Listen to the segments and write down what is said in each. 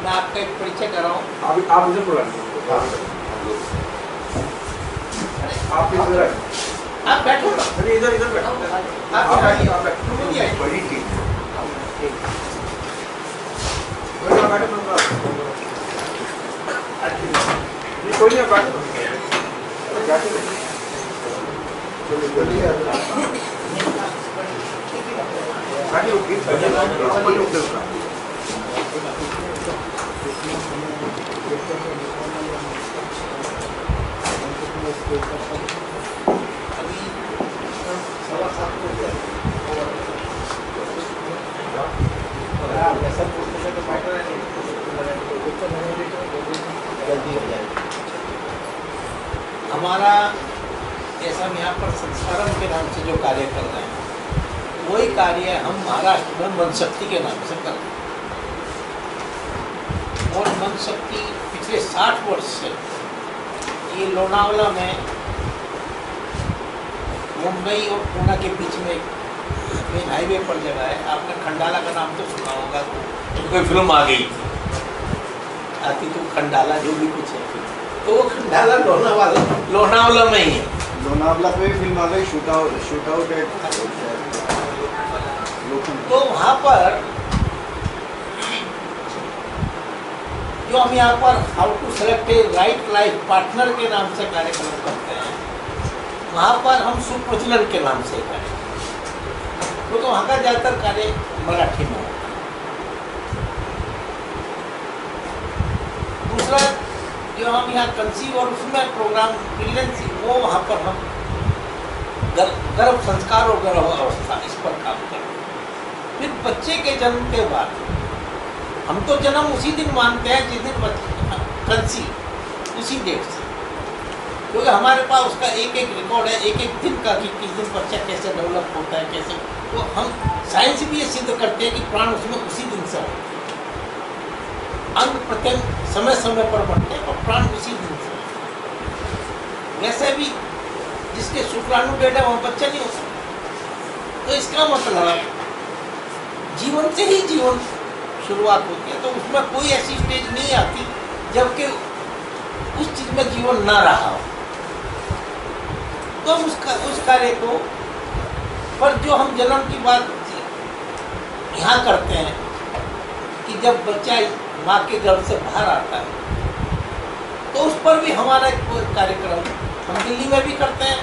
मैं आपका एक परिचय कराऊं। आप इधर बुला आप इधर आप बैठो ना, इधर इधर बैठो। आप बैठो। बड़ी ठीक कोई नहीं बैठो। हमारा जैसा हम यहाँ पर संस्कारम के नाम से जो कार्य कर रहे हैं, वही कार्य हम महाराष्ट्र में मन शक्ति के नाम से कर रहे हैं। और मन शक्ति पिछले 60 वर्ष से ये लोनावला में मुंबई और पुणे के बीच में मेन हाईवे पर जगह है। आपने खंडाला का नाम तो सुना होगा, तो कोई फिल्म आ गई थी, आती तो खंडाला जो भी कुछ है, तो वो खंडाला लोनावला में ही है। लोनावला पे फिल्म आ गई, शूट आउट है। तो वहाँ पर जो हम यहाँ पर how to select a right life partner के नाम से कार्यक्रम करते हैं, वहाँ पर हम सुप्रचलन के नाम से कार्य करते हैं, तो वहाँ का ज़्यादातर कार्य मराठी में होता है। दूसरा जो हम यहाँ कंसीव और उसमें प्रोग्राम प्रेगनेंसी, वो वहाँ पर हम गर्भ संस्कार और गर्भ अवस्था इस पर काम करते हैं। फिर बच्चे के जन्म के बाद हम तो जन्म उसी दिन मानते हैं जिस दिन बच्चे कंसीव, उसी डेट से, क्योंकि हमारे पास उसका एक एक रिकॉर्ड है, एक एक दिन का कि किस दिन बच्चा कैसे डेवलप होता है, कैसे। तो हम साइंस भी ये सिद्ध करते हैं कि प्राण उसमें उसी दिन से होते हैं, अंग प्रत्यंग समय समय पर बढ़ते हैं और प्राण उसी दिन से। वैसे भी जिसके शुक्राणु डेड है वहाँ बच्चा नहीं हो सकता। तो इसका मतलब जीवन से ही जीवन शुरुआत होती है, तो उसमें कोई ऐसी स्टेज नहीं आती जबकि उस चीज में जीवन ना रहा हो। तो उस कार्य को पर जो हम जन्म की बात यहाँ करते हैं कि जब बच्चा माँ के गर्भ से बाहर आता है, तो उस पर भी हमारा एक कार्यक्रम हम दिल्ली में भी करते हैं,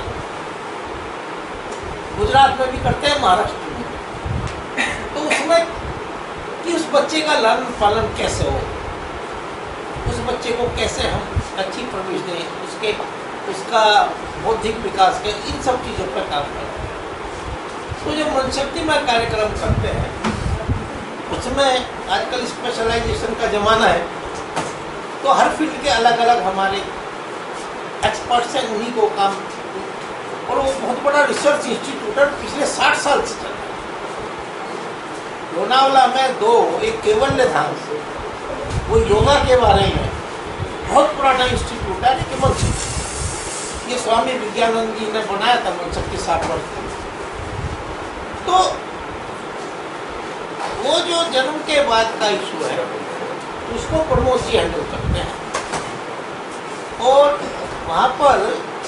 गुजरात में भी करते हैं, महाराष्ट्र में। तो उसमें कि उस बच्चे का लालन पालन कैसे हो, उस बच्चे को कैसे हम अच्छी परवरिश दें, उसका बौद्धिक विकास के, इन सब चीज़ों पर काम करते हैं। तो जो मनशक्ति में कार्यक्रम करते हैं उसमें आजकल स्पेशलाइजेशन का ज़माना है, तो हर फील्ड के अलग अलग हमारे एक्सपर्ट्स हैं, उन्हीं को काम, और वो बहुत बड़ा रिसर्च इंस्टीट्यूट है, पिछले 60 साल से चल रहा है। लोनावला में एक केवल्य धाम, वो योगा के बारे में बहुत पुराना इंस्टीट्यूट है, लेकिन ये स्वामी विज्ञानंद जी ने बनाया था मनशक्ति 60 वर्ष। तो वो जो जन्म के बाद का इशू है उसको प्रमोद जी हैंडल करते हैं, और वहाँ पर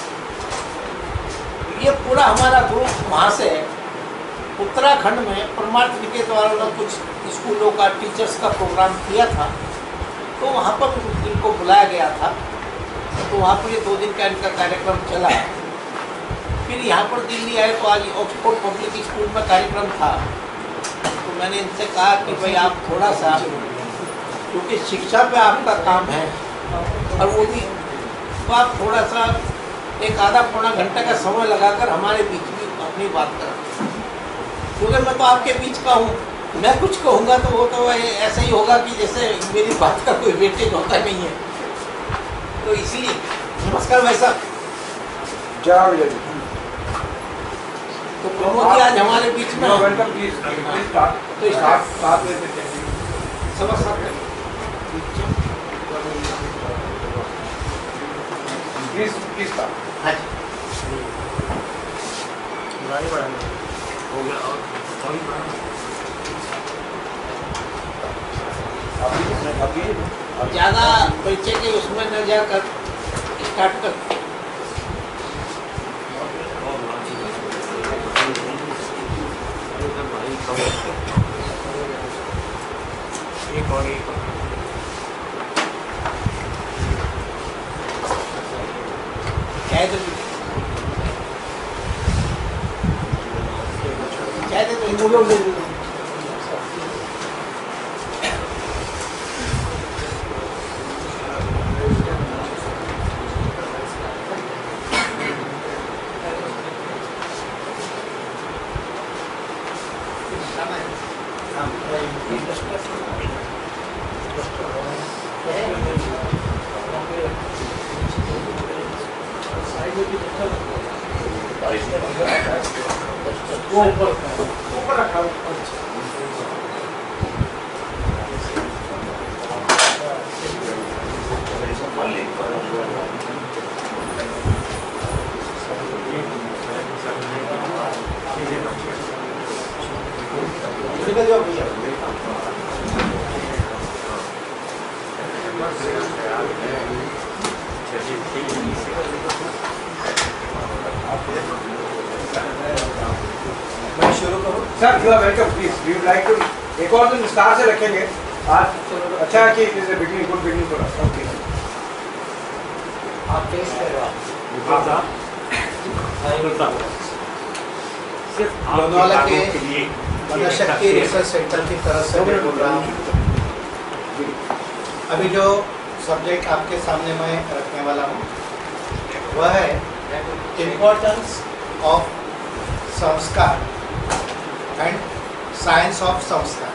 ये पूरा हमारा ग्रुप वहाँ से उत्तराखंड में परमार्थ निकेतन वालों ने कुछ स्कूलों का टीचर्स का प्रोग्राम किया था, तो वहाँ पर इनको बुलाया गया था। तो वहाँ पर ये 2 दिन का इनका कार्यक्रम चला। फिर यहाँ पर दिल्ली आए तो आज ऑक्सफोर्ड पब्लिक स्कूल में कार्यक्रम था, तो मैंने इनसे कहा कि भाई आप थोड़ा सा, क्योंकि शिक्षा पे आपका काम है और वो भी, तो आप थोड़ा सा एक आधा पौना घंटे का समय लगाकर हमारे बीच में अपनी बात करें, क्योंकि मैं तो आपके बीच का हूँ। मैं कुछ कहूँगा तो वो तो ऐसा ही होगा कि जैसे मेरी बात का कोई वेटेज होता नहीं है। तो इसलिए नमस्कार भाई साहब। तो प्रमोद जी आज हमारे बीच में वेलकम प्लीज स्टार्ट। तो स्टार्ट समझ सकते प्लीज स्टार्ट। हाँ जी, हो गया और अभी ज़्यादा पैसे के उसमें न जाकर स्टार्ट कर। एक और एक और। चाय दे तो ऊपर रखा हो। मैं शुरू करूँ? Sir you are welcome please we would like to एक और दिन विस्तार से रखेंगे आज। अच्छा है कि it is a beginning good beginning for us. Okay आप टेस्ट करो। लोनावाला के मनोशक्ति रिसर्च सेंटर की तरफ से मैं बोल रहा हूँ। अभी जो सब्जेक्ट आपके सामने मैं रखने वाला हूँ वह है importance of sanskar and science of sanskar.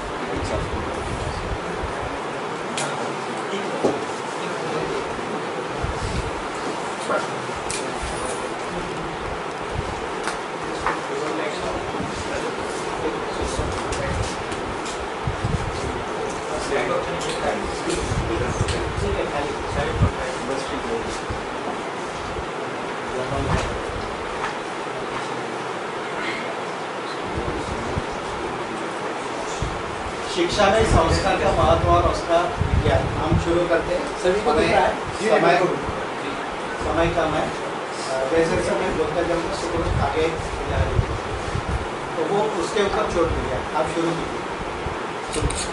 शिक्षा में संस्कार का महत्व और उसका विज्ञान। हम शुरू करते हैं। सभी को दिख रहा है? समय कम है। जैसे समय बोलता जब मैं शुरू आगे तो वो उसके ऊपर छोड़ दिया। आप शुरू कीजिए।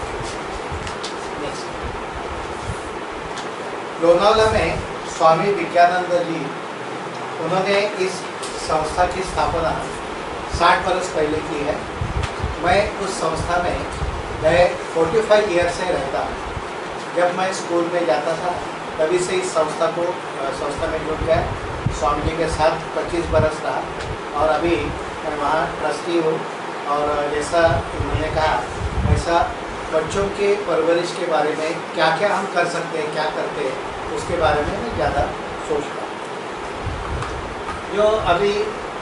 लोनावाला में स्वामी विज्ञानंद जी उन्होंने इस संस्था की स्थापना 60 वर्ष पहले की है। मैं उस संस्था में 45 ईयर से रहता हूँ। जब मैं स्कूल में जाता था तभी से इस संस्था में जुड़ गया। स्वामी जी के साथ 25 बरस रहा और अभी मैं वहाँ ट्रस्टी हूँ। और जैसा उन्होंने कहा ऐसा बच्चों के परवरिश के बारे में क्या क्या हम कर सकते हैं, क्या करते हैं, उसके बारे में मैं ज़्यादा सोचता हूँ। जो अभी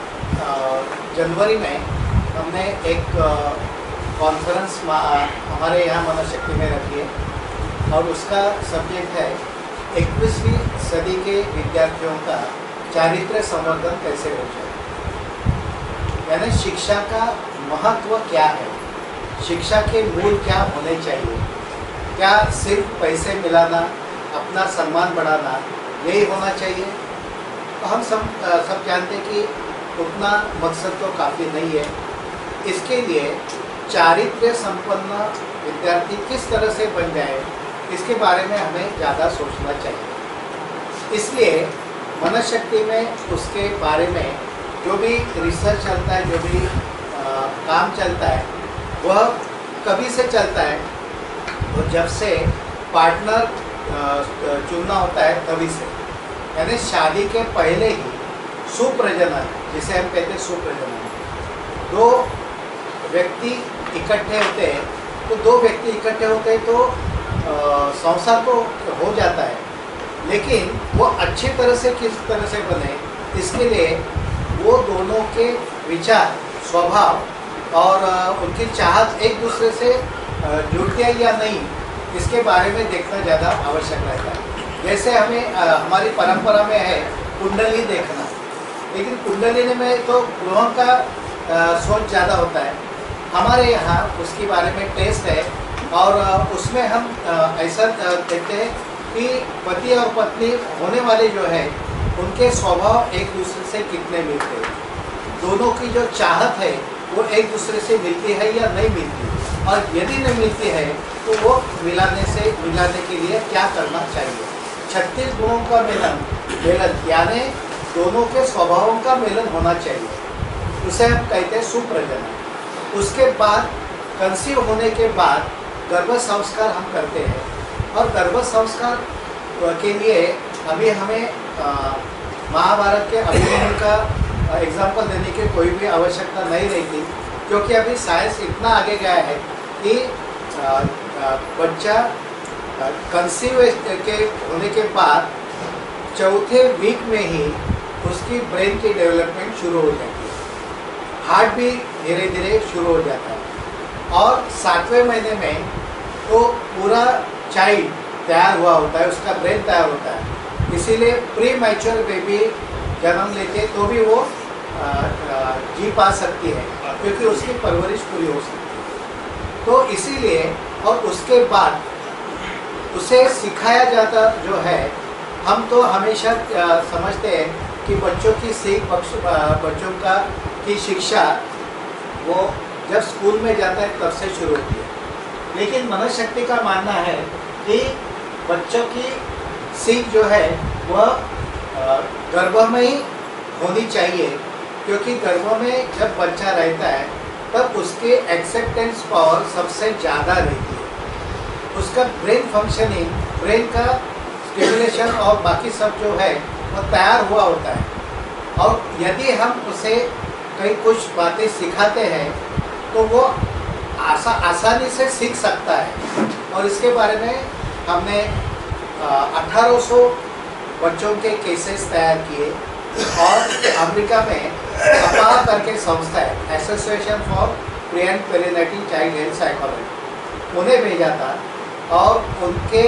जनवरी में हमने एक कॉन्फ्रेंस हमारे यहाँ मनोशक्ति में रखी है और उसका सब्जेक्ट है 21वीं सदी के विद्यार्थियों का चारित्र्य संवर्धन कैसे हो जाए। यानी शिक्षा का महत्व क्या है, शिक्षा के मूल क्या होने चाहिए। क्या सिर्फ पैसे मिलाना, अपना सम्मान बढ़ाना यही होना चाहिए? तो हम सब जानते हैं कि उतना मकसद तो काफ़ी नहीं है। इसके लिए चारित्र्य संपन्न विद्यार्थी किस तरह से बन जाए इसके बारे में हमें ज़्यादा सोचना चाहिए। इसलिए मनोशक्ति में उसके बारे में जो भी रिसर्च चलता है, जो भी काम चलता है वह कभी से चलता है, और जब से पार्टनर चुनना होता है तभी से। यानी शादी के पहले ही सुप्रजनन, जिसे हम कहते हैं सुप्रजनन, दो व्यक्ति इकट्ठे होते हैं तो दो व्यक्ति इकट्ठे होते हैं तो संसार तो हो जाता है, लेकिन वो अच्छी तरह से किस तरह से बने इसके लिए वो दोनों के विचार, स्वभाव और उनकी चाहत एक दूसरे से जुड़ती है या नहीं, इसके बारे में देखना ज़्यादा आवश्यक रहता है। जैसे हमें हमारी परंपरा में है कुंडली देखना, लेकिन कुंडली में तो ग्रहों का सोच ज़्यादा होता है। हमारे यहाँ उसके बारे में टेस्ट है और उसमें हम ऐसा देखते हैं कि पति और पत्नी होने वाले जो है उनके स्वभाव एक दूसरे से कितने मिलते हैं, दोनों की जो चाहत है वो एक दूसरे से मिलती है या नहीं मिलती, और यदि नहीं मिलती है तो वो मिलाने के लिए क्या करना चाहिए। 36 गुणों का मेलन यानी दोनों के स्वभावों का मेलन होना चाहिए, उसे हम कहते हैं सुप्रजनन। उसके बाद कंसीव होने के बाद गर्भ संस्कार हम करते हैं, और गर्भ संस्कार के लिए अभी हमें महाभारत के अभिमन्यु का एग्जाम्पल देने की कोई भी आवश्यकता नहीं रहती, क्योंकि अभी साइंस इतना आगे गया है कि बच्चा कंसीव के होने के बाद चौथे वीक में ही उसकी ब्रेन की डेवलपमेंट शुरू हो जाती है, हार्ट भी धीरे धीरे शुरू हो जाता है, और 7वें महीने में तो पूरा चाइल्ड तैयार हुआ होता है, उसका ब्रेन तैयार होता है। इसीलिए प्री मैच्योर बेबी जन्म लेके तो भी वो जी पा सकती है, क्योंकि उसकी परवरिश पूरी हो सकती है। तो इसीलिए और उसके बाद उसे सिखाया जाता जो है, हम तो हमेशा समझते हैं कि बच्चों की सीख बच्चों की शिक्षा वो जब स्कूल में जाता है तब से शुरू होती है, लेकिन मनोशक्ति का मानना है कि बच्चों की सीख जो है वह गर्भ में ही होनी चाहिए, क्योंकि गर्भ में जब बच्चा रहता है तब उसके एक्सेप्टेंस पावर सबसे ज़्यादा रहती है, उसका ब्रेन फंक्शनिंग, ब्रेन का स्टिमुलेशन और बाकी सब जो है वो तैयार हुआ होता है। और यदि हम उसे कई कुछ बातें सिखाते हैं तो वो आसानी से सीख सकता है। और इसके बारे में हमने 1800 बच्चों के केसेस तैयार किए, और अमेरिका में अपा करके संस्था है, association for pre and perinatal child health psychology, उन्हें भेजा था, और उनके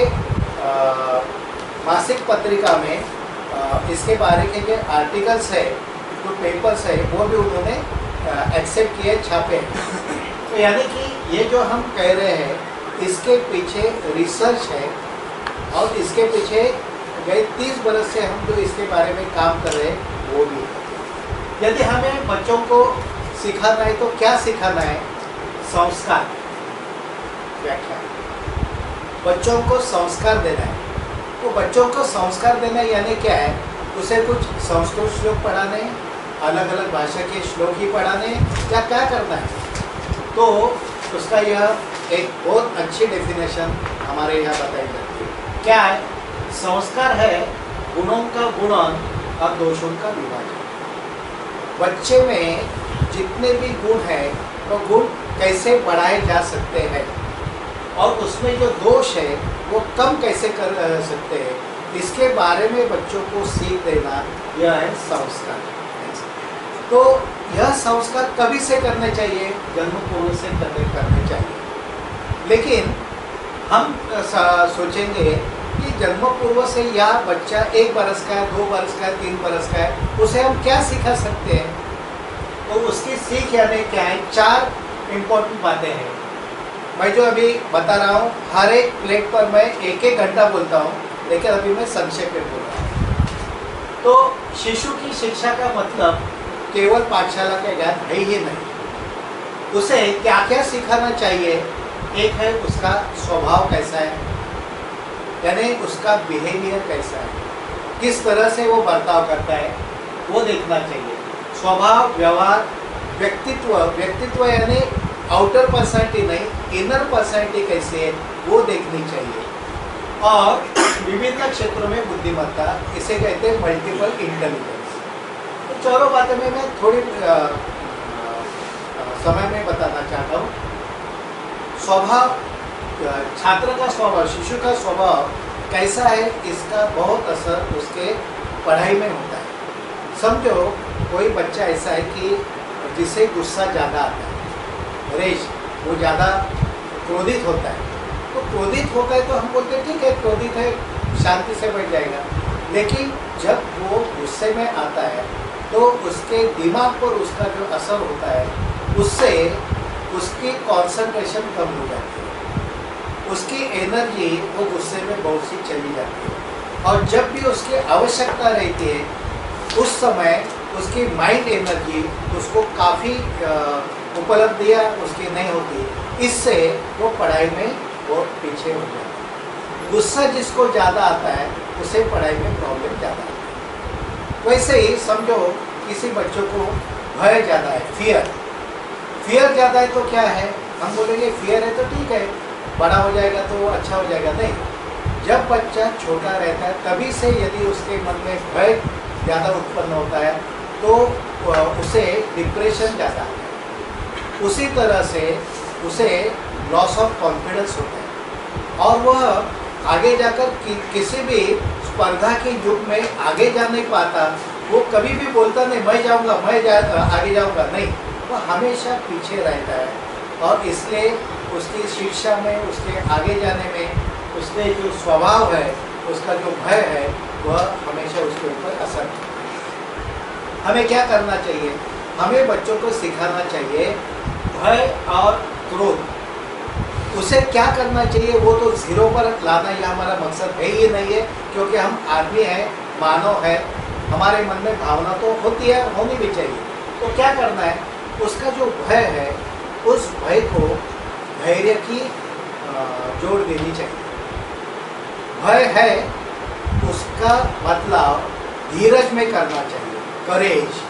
मासिक पत्रिका में इसके बारे के जो आर्टिकल्स है, जो पेपर्स है, वो भी उन्होंने एक्सेप्ट किए, छापे। तो यानी कि ये जो हम कह रहे हैं इसके पीछे रिसर्च है, और इसके पीछे गए 30 बरस से हम जो इसके बारे में काम कर रहे हैं वो भी है। यदि हमें बच्चों को सिखाना है तो क्या सिखाना है? संस्कार, व्याख्या। बच्चों को संस्कार देना है, तो बच्चों को संस्कार देना यानी क्या है? उसे कुछ संस्कृत श्लोक पढ़ाने, अलग अलग भाषा के श्लोक ही पढ़ाने, या क्या करना है? तो उसका यह एक बहुत अच्छी डेफिनेशन हमारे यहाँ बताई जाती है। क्या है? संस्कार है गुणों का गुणन और दोषों का विभाजन। बच्चे में जितने भी गुण हैं वो गुण कैसे बढ़ाए जा सकते हैं, और उसमें जो दोष है वो कम कैसे कर सकते हैं, इसके बारे में बच्चों को सीख देना, यह है संस्कार। तो यह संस्कार कभी से करने चाहिए? जन्म पूर्व से करने चाहिए। लेकिन हम सोचेंगे कि जन्म पूर्व से या बच्चा 1 बरस का है, 2 बरस का है, 3 बरस का है, उसे हम क्या सिखा सकते हैं? तो उसकी सीख यानी क्या है? 4 इम्पोर्टेंट बातें हैं। मैं जो अभी बता रहा हूँ, हर एक प्लेट पर मैं 1-1 घंटा बोलता हूँ, लेकिन अभी मैं संक्षेप में बोल रहा हूँ। तो शिशु की शिक्षा का मतलब केवल पाठशाला का ज्ञान है ही नहीं, उसे क्या क्या सिखाना चाहिए? एक है उसका स्वभाव कैसा है, यानी उसका बिहेवियर कैसा है, किस तरह से वो बर्ताव करता है, वो देखना चाहिए। स्वभाव, व्यवहार, व्यक्तित्व यानी आउटर पर्सनैलिटी नहीं, इनर पर्सनैलिटी कैसी है वो देखनी चाहिए। और विभिन्न क्षेत्रों में बुद्धिमत्ता, इसे कहते हैं मल्टीपल इंटेलिजेंस। तो चारों बातें में मैं थोड़ी समय में बताना चाहता हूँ। स्वभाव, छात्र का स्वभाव, शिशु का स्वभाव कैसा है, इसका बहुत असर उसके पढ़ाई में होता है। समझो कोई बच्चा ऐसा है कि जिसे गुस्सा ज़्यादा आता है, रेश, वो ज़्यादा क्रोधित होता है, तो क्रोधित होता है तो हम बोलते हैं ठीक है, क्रोधित है, शांति से बैठ जाएगा। लेकिन जब वो गुस्से में आता है तो उसके दिमाग पर उसका जो असर होता है, उससे उसकी कंसंट्रेशन कम हो जाती है, उसकी एनर्जी वो गुस्से में बहुत सी चली जाती है। और जब भी उसकी आवश्यकता रहती है उस समय उसकी माइंड एनर्जी उसको काफ़ी उपलब्धियाँ उसकी नहीं होती, इससे वो पढ़ाई में वो पीछे हो जाता है। गुस्सा जिसको ज़्यादा आता है उसे पढ़ाई में प्रॉब्लम ज़्यादा आता है। वैसे ही समझो किसी बच्चों को भय ज़्यादा है, फियर ज़्यादा है तो क्या है, हम बोलेंगे फियर है तो ठीक है, बड़ा हो जाएगा तो अच्छा हो जाएगा। नहीं, जब बच्चा छोटा रहता है तभी से यदि उसके मन में भय ज़्यादा उत्पन्न होता है तो उसे डिप्रेशन ज़्यादा आता है। उसी तरह से उसे लॉस ऑफ कॉन्फिडेंस होता है और वह आगे जाकर किसी भी स्पर्धा के युग में आगे जा नहीं पाता। वो कभी भी बोलता नहीं मैं जाऊंगा, आगे जाऊंगा, नहीं, वो हमेशा पीछे रहता है। और इसलिए उसकी शिक्षा में, उसके आगे जाने में, उसके जो स्वभाव है, उसका जो भय है, वह हमेशा उसके ऊपर असर करता है। हमें क्या करना चाहिए? हमें बच्चों को सिखाना चाहिए भय और क्रोध। उसे क्या करना चाहिए वो तो जीरो पर लाना ये हमारा मकसद है ही नहीं है, क्योंकि हम आदमी हैं, मानव है, हमारे मन में भावना तो होती है, होनी भी चाहिए। तो क्या करना है? उसका जो भय है उस भय को धैर्य की जोड़ देनी चाहिए। भय है उसका मतलब धीरज में करना चाहिए, करेज।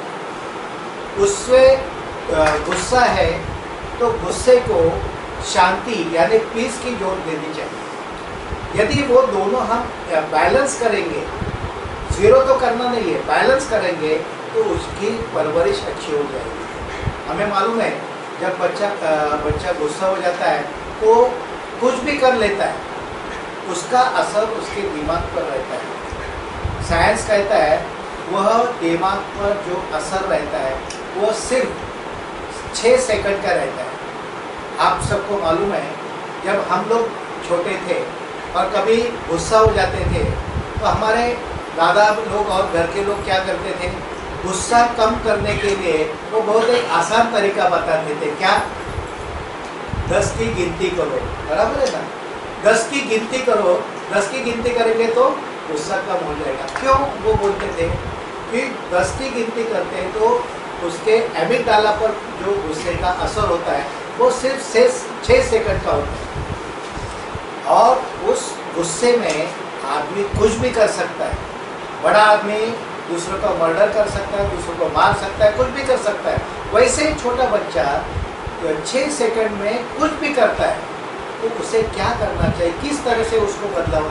उससे गुस्सा है तो गुस्से को शांति यानी पीस की जोड़ देनी चाहिए। यदि वो दोनों हम बैलेंस करेंगे, जीरो तो करना नहीं है, बैलेंस करेंगे तो उसकी परवरिश अच्छी हो जाएगी। हमें मालूम है जब बच्चा गुस्सा हो जाता है तो कुछ भी कर लेता है, उसका असर उसके दिमाग पर रहता है। साइंस कहता है वह दिमाग पर जो असर रहता है वो सिर्फ 6 सेकंड का रहता है। आप सबको मालूम है जब हम लोग छोटे थे और कभी गुस्सा हो जाते थे तो हमारे दादा लोग और घर के लोग क्या करते थे? गुस्सा कम करने के लिए वो बहुत एक आसान तरीका बताते थे। क्या? 10 की गिनती करो, बराबर है ना? 10 की गिनती करो, 10 की गिनती करेंगे तो गुस्सा कम हो जाएगा। क्यों वो बोलते थे? कि 10 की गिनती करते हैं तो उसके एमिगडाला पर जो गुस्से का असर होता है वो सिर्फ 6 सेकंड का होता है और उस गुस्से में आदमी कुछ भी कर सकता है। बड़ा आदमी दूसरों का मर्डर कर सकता है, दूसरों को मार सकता है, कुछ भी कर सकता है। वैसे ही छोटा बच्चा 6 सेकंड में कुछ भी करता है, तो उसे क्या करना चाहिए, किस तरह से उसको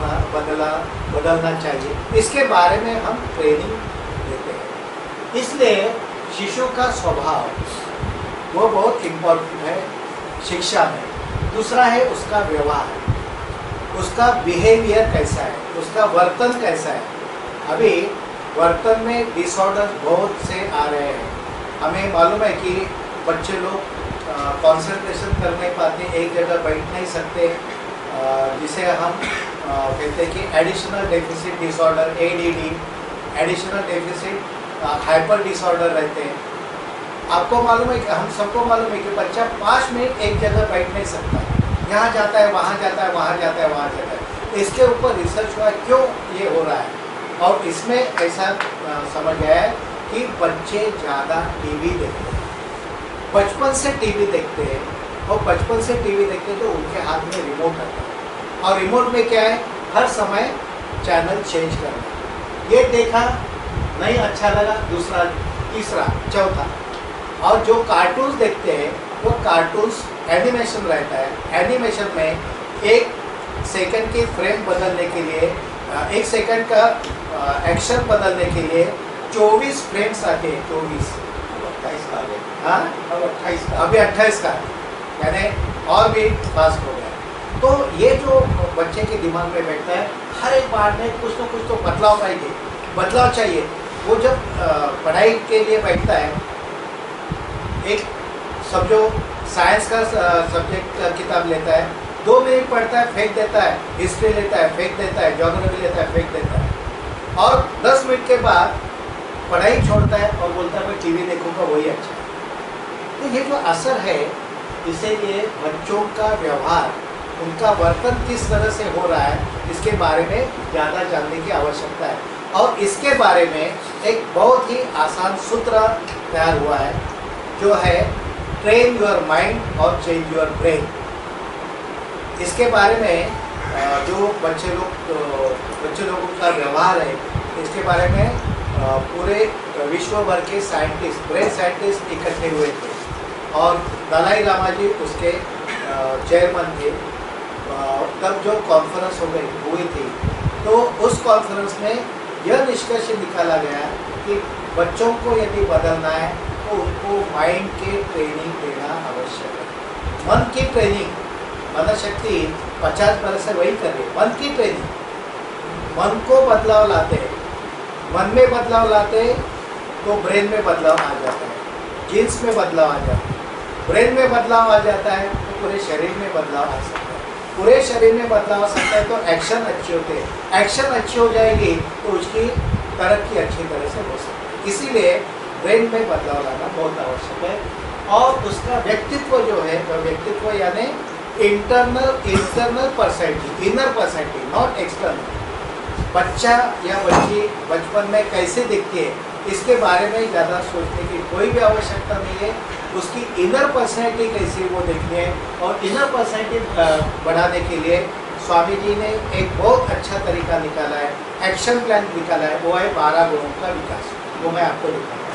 बदलना चाहिए, इसके बारे में हम ट्रेनिंग देते हैं। इसलिए शिशु का स्वभाव वो बहुत इम्पोर्टेंट है शिक्षा में। दूसरा है उसका व्यवहार, उसका बिहेवियर कैसा है, उसका वर्तन कैसा है। अभी वर्तन में डिसऑर्डर बहुत से आ रहे हैं। हमें मालूम है कि बच्चे लोग कंसंट्रेशन कर नहीं पाते, एक जगह बैठ नहीं सकते, जिसे हम कहते हैं कि additional deficit disorder, ADD, additional deficit hyper disorder रहते हैं। आपको मालूम है कि हम सबको मालूम है कि बच्चा 5 मिनट एक जगह बैठ नहीं सकता, यहाँ जाता है, वहाँ जाता है, वहाँ जाता है, वहाँ जाता है। इसके ऊपर रिसर्च हुआ क्यों ये हो रहा है, और इसमें ऐसा समझ गया है कि बच्चे ज़्यादा टीवी देखते हैं, बचपन से टीवी देखते हैं, और बचपन से टीवी देखते हैं तो उनके हाथ में रिमोट आता है, और रिमोट में क्या है, हर समय चैनल चेंज करना। ये देखा नहीं अच्छा लगा, दूसरा, तीसरा, चौथा। और जो कार्टून्स देखते हैं वो कार्टून्स एनिमेशन रहता है। एनिमेशन में 1 सेकंड की फ्रेम बदलने के लिए, 1 सेकंड का एक्शन बदलने के लिए 24 फ्रेम्स आते हैं। 24, 28 का, हाँ अब 28 का, अभी 28 का, यानी और भी फास्ट हो गया। तो ये जो बच्चे के दिमाग में बैठता है, हर एक बार में कुछ ना कुछ तो बदलाव चाहिए। वो जब पढ़ाई के लिए बैठता है, एक समझो साइंस का सब्जेक्ट का किताब लेता है, 2 मिनट पढ़ता है, फेंक देता है, हिस्ट्री लेता है, फेंक देता है, ज्योग्राफी लेता है, फेंक देता है, और 10 मिनट के बाद पढ़ाई छोड़ता है और बोलता है मैं टीवी देखूंगा, वही अच्छा है। तो ये जो असर है, इसीलिए बच्चों का व्यवहार उनका वर्तन किस तरह से हो रहा है इसके बारे में ज़्यादा जानने की आवश्यकता है। और इसके बारे में एक बहुत ही आसान सूत्र तैयार हुआ है जो है ट्रेन योर माइंड और चेंज योर ब्रेन। इसके बारे में जो बच्चे लोगों का व्यवहार है इसके बारे में पूरे विश्व भर के साइंटिस्ट, ब्रेन साइंटिस्ट इकट्ठे हुए थे और दलाई लामा जी उसके चेयरमैन थे। तब जो कॉन्फ्रेंस हुई थी तो उस कॉन्फ्रेंस में यह निष्कर्ष निकाला गया कि बच्चों को यदि बदलना है तो उनको माइंड के ट्रेनिंग देना आवश्यक है। मन की ट्रेनिंग, मनोशक्ति 50 बरस से वही कर रही है। मन की ट्रेनिंग, मन को बदलाव लाते हैं, मन में बदलाव लाते तो ब्रेन में बदलाव आ जाता है, जीन्स में बदलाव आ जाता है, ब्रेन में बदलाव आ जाता है तो पूरे शरीर में बदलाव आ सकता है, पूरे शरीर में बदलाव आ सकता है तो एक्शन अच्छे होते हैं, एक्शन अच्छी हो जाएगी तो उसकी तरक्की अच्छी तरह से हो सकती है। इसीलिए ब्रेन में बदलाव लाना बहुत आवश्यक है। और उसका व्यक्तित्व जो है वह व्यक्तित्व यानी internal personality, inner personality, not external. बच्चा या बच्ची बचपन में कैसे दिखती है इसके बारे में ज़्यादा सोचने की कोई भी आवश्यकता नहीं है। उसकी इनर पर्सनैलिटी कैसी वो देखनी है और इनर पर्सनैलिटी बढ़ाने के लिए स्वामी जी ने एक बहुत अच्छा तरीका निकाला है, एक्शन प्लान निकाला है, वो है 12 गुणों का विकास। वो मैं आपको दिखाऊंगा।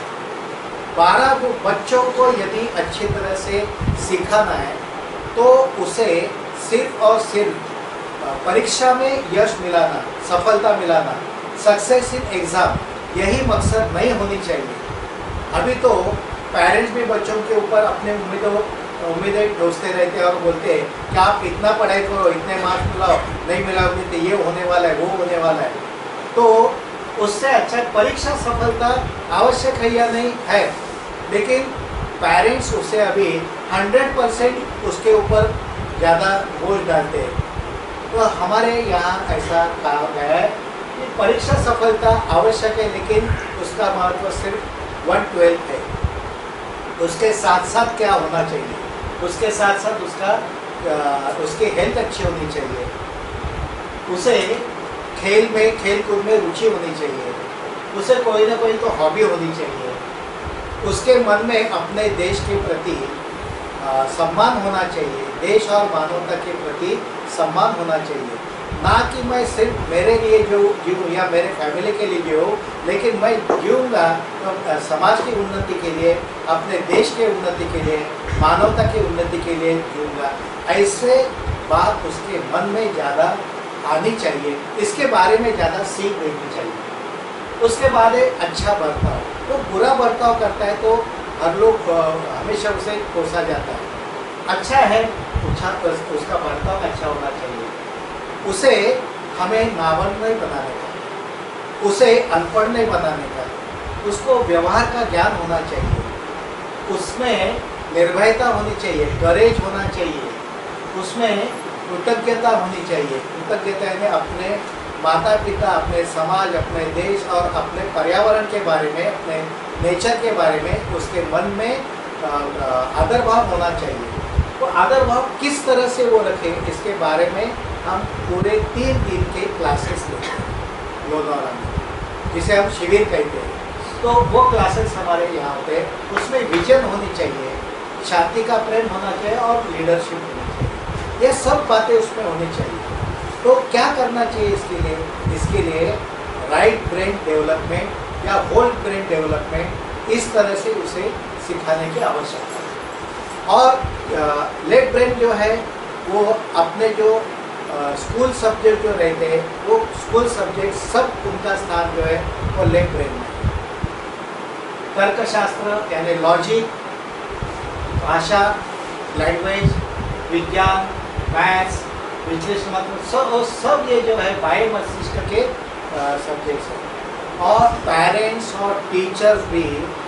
12 बच्चों को यदि अच्छी तरह से सिखाना है तो उसे सिर्फ और सिर्फ परीक्षा में यश मिलाना, सफलता मिलाना, सक्सेस इन एग्ज़ाम, यही मकसद नहीं होनी चाहिए। अभी तो पेरेंट्स भी बच्चों के ऊपर अपने उम्मीदें दोषते रहते हैं और बोलते हैं कि आप इतना पढ़ाई करो, इतने मार्क्स मिलाओ, नहीं मिलाओगे तो ये होने वाला है, वो होने वाला है। तो उससे अच्छा परीक्षा सफलता आवश्यक है या नहीं है, लेकिन पेरेंट्स उसे अभी 100% उसके ऊपर ज़्यादा बोझ डालते हैं। तो हमारे यहाँ ऐसा कहा गया है कि परीक्षा सफलता आवश्यक है लेकिन उसका महत्व सिर्फ 1/12 है। उसके साथ साथ क्या होना चाहिए, उसके साथ साथ उसकी हेल्थ अच्छी होनी चाहिए, उसे खेल कूद में रुचि होनी चाहिए, उसे कोई ना कोई तो हॉबी होनी चाहिए, उसके मन में अपने देश के प्रति सम्मान होना चाहिए, देश और मानवता के प्रति सम्मान होना चाहिए। ना कि मैं सिर्फ मेरे लिए जीऊँ या मेरे फैमिली के लिए जीऊँ, लेकिन मैं जीऊँगा तो समाज की उन्नति के लिए, अपने देश के उन्नति के लिए, मानवता की उन्नति के लिए जीऊँगा। ऐसे बात उसके मन में ज़्यादा आनी चाहिए, इसके बारे में ज़्यादा सीख देनी चाहिए। उसके बाद अच्छा बर्ताव, तो बुरा बर्ताव करता है तो हर लोग हमेशा उसे कोसा जाता है। अच्छा है उसका बर्ताव अच्छा होना चाहिए। उसे हमें नावन नहीं बनाने का, उसे अनपढ़ नहीं बनाने का, उसको व्यवहार का ज्ञान होना चाहिए, उसमें निर्भयता होनी चाहिए, करेज होना चाहिए, उसमें कृतज्ञता होनी चाहिए। कृतज्ञता यानी अपने माता पिता, अपने समाज, अपने देश और अपने पर्यावरण के बारे में, अपने नेचर के बारे में उसके मन में आदर भाव होना चाहिए। तो आदर भाव किस तरह से वो रखे इसके बारे में हम पूरे 3 दिन के क्लासेस लेते हैं लोनावाला में, जिसे हम शिविर कहते हैं। तो वो क्लासेस हमारे यहाँ होते हैं। उसमें विजन होनी चाहिए, शांति का प्रेम होना चाहिए और लीडरशिप होनी चाहिए। ये सब बातें उसमें होनी चाहिए। तो क्या करना चाहिए इसके लिए राइट ब्रेन डेवलपमेंट या होल ब्रेन डेवलपमेंट, इस तरह से उसे सिखाने की आवश्यकता है। और लेफ्ट ब्रेन जो है वो अपने जो स्कूल सब्जेक्ट जो रहते हैं वो स्कूल सब्जेक्ट सब उनका स्थान जो है वो लेफ्ट ब्रेन में है। तर्कशास्त्र यानी लॉजिक, भाषा, लैंग्वेज, विज्ञान, मैथ्स, विश्लेषणात्मक, सब ये जो है बाह्य मस्तिष्क के सब्जेक्ट्स हैं। और पेरेंट्स और टीचर्स भी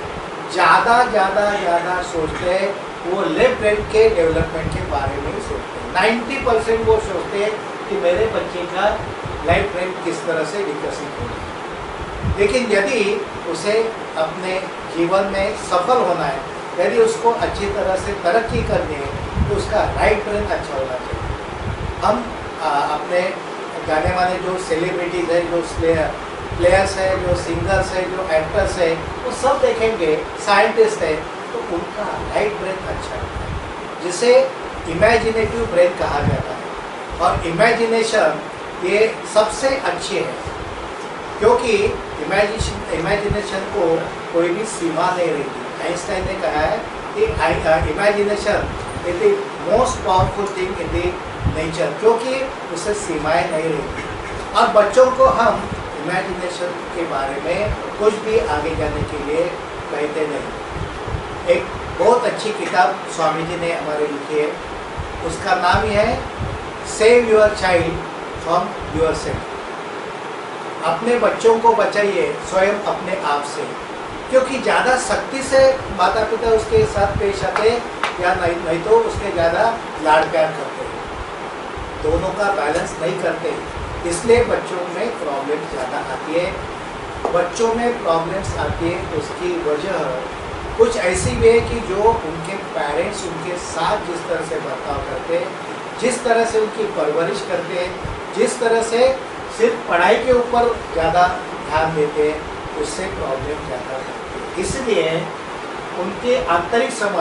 ज़्यादा सोचते हैं, वो लेफ्ट ब्रेन के डेवलपमेंट के बारे में सोचते हैं। 90% वो सोचते हैं कि मेरे बच्चे का लेफ्ट ब्रेन किस तरह से विकसित हो। लेकिन यदि उसे अपने जीवन में सफल होना है, यदि उसको अच्छी तरह से तरक्की करनी है तो उसका राइट ब्रेन अच्छा होना चाहिए। हम अपने गाने वाले जो सेलिब्रिटीज़ है, जो प्लेयर्स है, जो सिंगर्स है, जो एक्टर्स है, वो सब देखेंगे, साइंटिस्ट है, तो उनका राइट ब्रेन अच्छा होता है, जिसे इमेजिनेटिव ब्रेन कहा जाता है। और इमेजिनेशन ये सबसे अच्छे है, क्योंकि इमेजिनेशन को कोई भी सीमा नहीं रहती। आइंस्टाइन ने कहा है कि imagination is the most powerful thing in the nature, क्योंकि उससे सीमाएं नहीं रहती। और बच्चों को हम इमेजिनेशन के बारे में कुछ भी आगे जाने के लिए कहते नहीं। एक बहुत अच्छी किताब स्वामी जी ने हमारे लिखी है, उसका नाम ही है save your child from yourself. अपने बच्चों को बचाइए स्वयं अपने आप से, क्योंकि ज़्यादा सख्ती से माता पिता उसके साथ पेश आते या नहीं तो उसके ज़्यादा लाड़ प्यार करते, दोनों का बैलेंस नहीं करते, इसलिए बच्चों में प्रॉब्लम ज़्यादा आती है। बच्चों में प्रॉब्लम्स आती है उसकी वजह कुछ ऐसी भी है कि जो उनके पेरेंट्स उनके साथ जिस तरह से बर्ताव करते हैं, जिस तरह से उनकी परवरिश करते हैं, जिस तरह से सिर्फ पढ़ाई के ऊपर ज़्यादा ध्यान देते हैं, उससे प्रॉब्लम ज़्यादा होती है। इसलिए उनके आंतरिक समझ,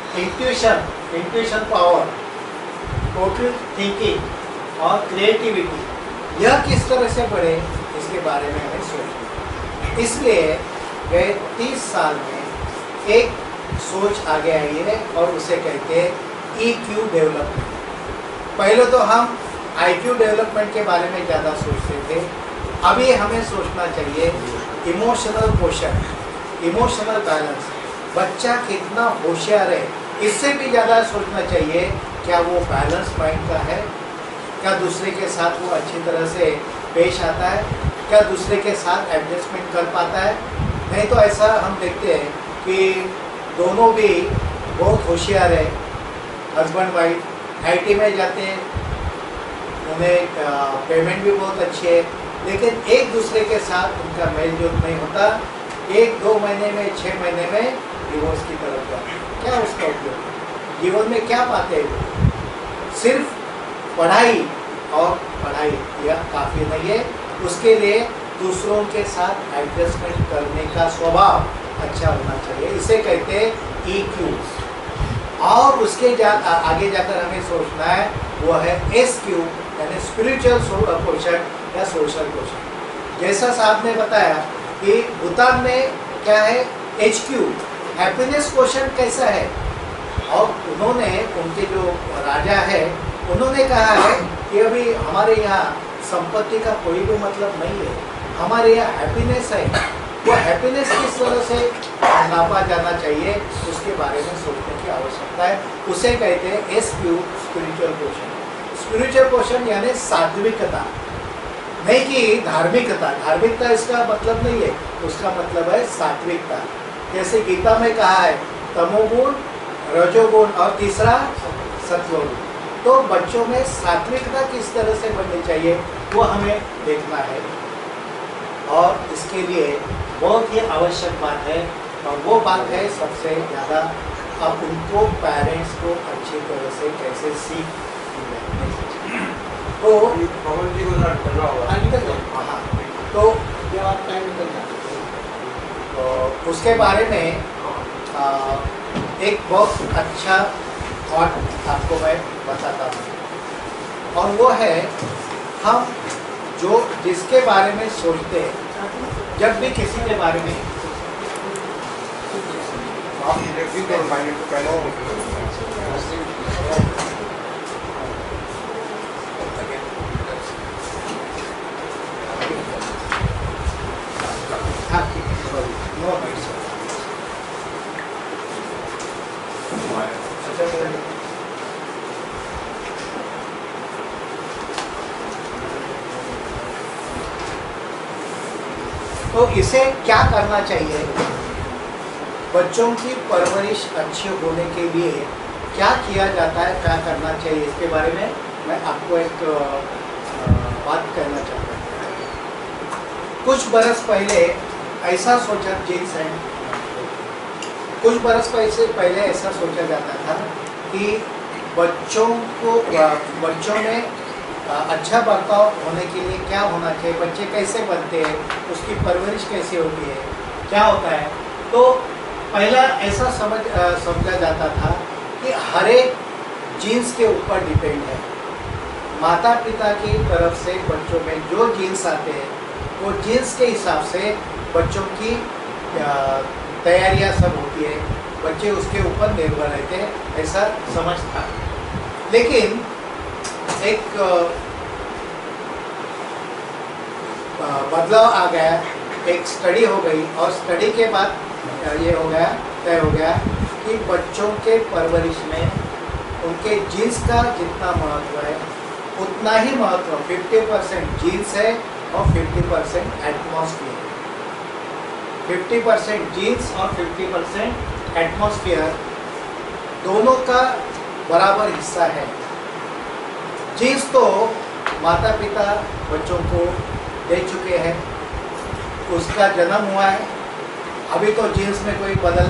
इंट्यूशन पावर, टोटल थिंकिंग और क्रिएटिविटी, यह किस तरह से बढ़े, इसके बारे में हमें सोचना। इसलिए गए 30 साल में एक सोच आगे आई है और उसे कहते हैं EQ डेवलपमेंट। पहले तो हम IQ डेवलपमेंट के बारे में ज़्यादा सोचते थे, अभी हमें सोचना चाहिए इमोशनल क्वेश्चन, इमोशनल बैलेंस, बच्चा कितना होशियार है, इससे भी ज़्यादा सोचना चाहिए क्या वो बैलेंस माइंड का है, क्या दूसरे के साथ वो अच्छी तरह से पेश आता है, क्या दूसरे के साथ एडजस्टमेंट कर पाता है। नहीं तो ऐसा हम देखते हैं कि दोनों भी बहुत होशियार है, हस्बैंड वाइफ IT में जाते हैं, उन्हें पेमेंट भी बहुत अच्छी है, लेकिन एक दूसरे के साथ उनका मेल जोल नहीं होता, 1-2 महीने में 6 महीने में डिवोर्स की तरफ जाते हैं। क्या उसका उपयोग, जीवन में क्या पाते हैं वो? सिर्फ पढ़ाई और पढ़ाई यह काफ़ी नहीं है, उसके लिए दूसरों के साथ एडजस्टमेंट करने का स्वभाव अच्छा होना चाहिए, इसे कहते हैं EQ। और उसके आगे जाकर हमें सोचना है वो है SQ, यानी स्पिरिचुअल क्वेश्चन या सोशल क्वेश्चन। जैसा साहब ने बताया कि भूटान में क्या है HQ, हैप्पीनेस क्वेश्चन कैसा है, और उन्होंने उनके जो राजा है उन्होंने कहा है कि अभी हमारे यहाँ संपत्ति का कोई भी मतलब नहीं है, हमारे यहाँ हैप्पीनेस है, वो हैप्पीनेस किस तरह से नापा जाना चाहिए उसके बारे में सोचने की आवश्यकता है। उसे कहते हैं SQ, spiritual question. Spiritual question यानी सात्विकता, नहीं कि धार्मिकता। धार्मिकता इसका मतलब नहीं है, उसका मतलब है सात्विकता। जैसे गीता में कहा है तमोगुण, रजोगुण और तीसरा सत्वगुण। तो बच्चों में सात्विकता किस तरह से बननी चाहिए वो हमें देखना है, और इसके लिए बहुत ही आवश्यक बात है, और वो बात है सबसे ज़्यादा अब उनको पेरेंट्स को अच्छी तरह से कैसे सीख तो पवन जी को जरा करना होगा। निकल जाओ। हाँ, तो जब आप टाइम निकल जाते तो उसके बारे में एक बहुत अच्छा थॉट आपको मैं बताता हूँ, और वो है हम जो जिसके बारे में सोचते हैं, जब भी किसी के बारे में आप इलेक्ट्रिक और माइनिंग को पहले हाँ नो तो इसे क्या करना चाहिए, बच्चों की परवरिश अच्छी होने के लिए क्या किया जाता है, क्या करना चाहिए, इसके बारे में मैं आपको एक बात कहना चाहता हूँ। कुछ बरस पहले ऐसा सोचा जीन्स है, कुछ बरस पहले ऐसा सोचा जाता था कि बच्चों में अच्छा बर्ताव होने के लिए क्या होना चाहिए, बच्चे कैसे बनते हैं, उसकी परवरिश कैसे होती है, क्या होता है। तो पहला ऐसा समझा जाता था कि हर एक जीन्स के ऊपर डिपेंड है। माता पिता की तरफ से बच्चों में जो जीन्स आते हैं वो जीन्स के हिसाब से बच्चों की तैयारियां सब होती है, बच्चे उसके ऊपर निर्भर रहते हैं, ऐसा समझ था। लेकिन एक बदलाव आ गया, एक स्टडी हो गई और स्टडी के बाद ये हो गया, तय हो गया कि बच्चों के परवरिश में उनके जीन्स का जितना महत्व है उतना ही महत्व 50% जीन्स है और 50% एटमॉस्फेयर। 50% जीन्स और 50% एटमॉस्फेयर दोनों का बराबर हिस्सा है। जीन्स तो माता पिता बच्चों को दे चुके हैं, उसका जन्म हुआ है, अभी तो जीन्स में कोई बदल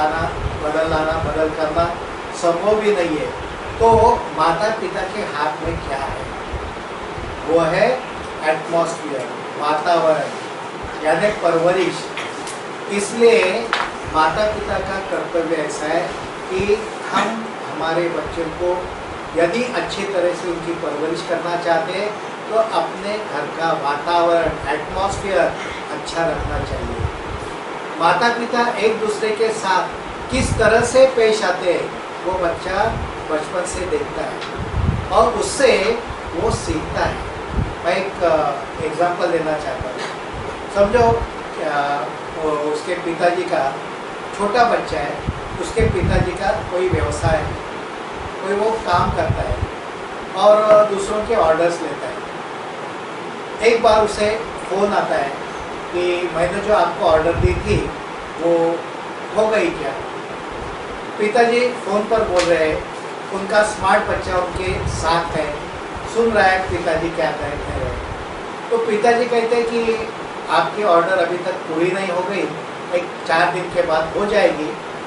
करना संभव भी नहीं है। तो माता पिता के हाथ में क्या है, वो है एटमॉस्फेयर, वातावरण, यानी परवरिश। इसलिए माता पिता का कर्तव्य ऐसा है कि हम हमारे बच्चों को यदि अच्छी तरह से उनकी परवरिश करना चाहते हैं तो अपने घर का वातावरण, एटमॉस्फेयर अच्छा रखना चाहिए। माता पिता एक दूसरे के साथ किस तरह से पेश आते हैं वो बच्चा बचपन से देखता है और उससे वो सीखता है। मैं एक एग्जांपल देना चाहता हूँ। समझो उसके पिताजी का, छोटा बच्चा है, उसके पिताजी का कोई व्यवसाय है, कोई वो काम करता है और दूसरों के ऑर्डर्स लेता है। एक बार उसे फ़ोन आता है कि मैंने जो आपको ऑर्डर दी थी वो हो गई क्या। पिताजी फ़ोन पर बोल रहे हैं, उनका स्मार्ट बच्चा उनके साथ है, सुन रहा है पिताजी क्या कह रहे हैं। तो पिताजी कहते हैं कि आपकी ऑर्डर अभी तक पूरी नहीं हो गई, एक 4 दिन के बाद हो जाएगी,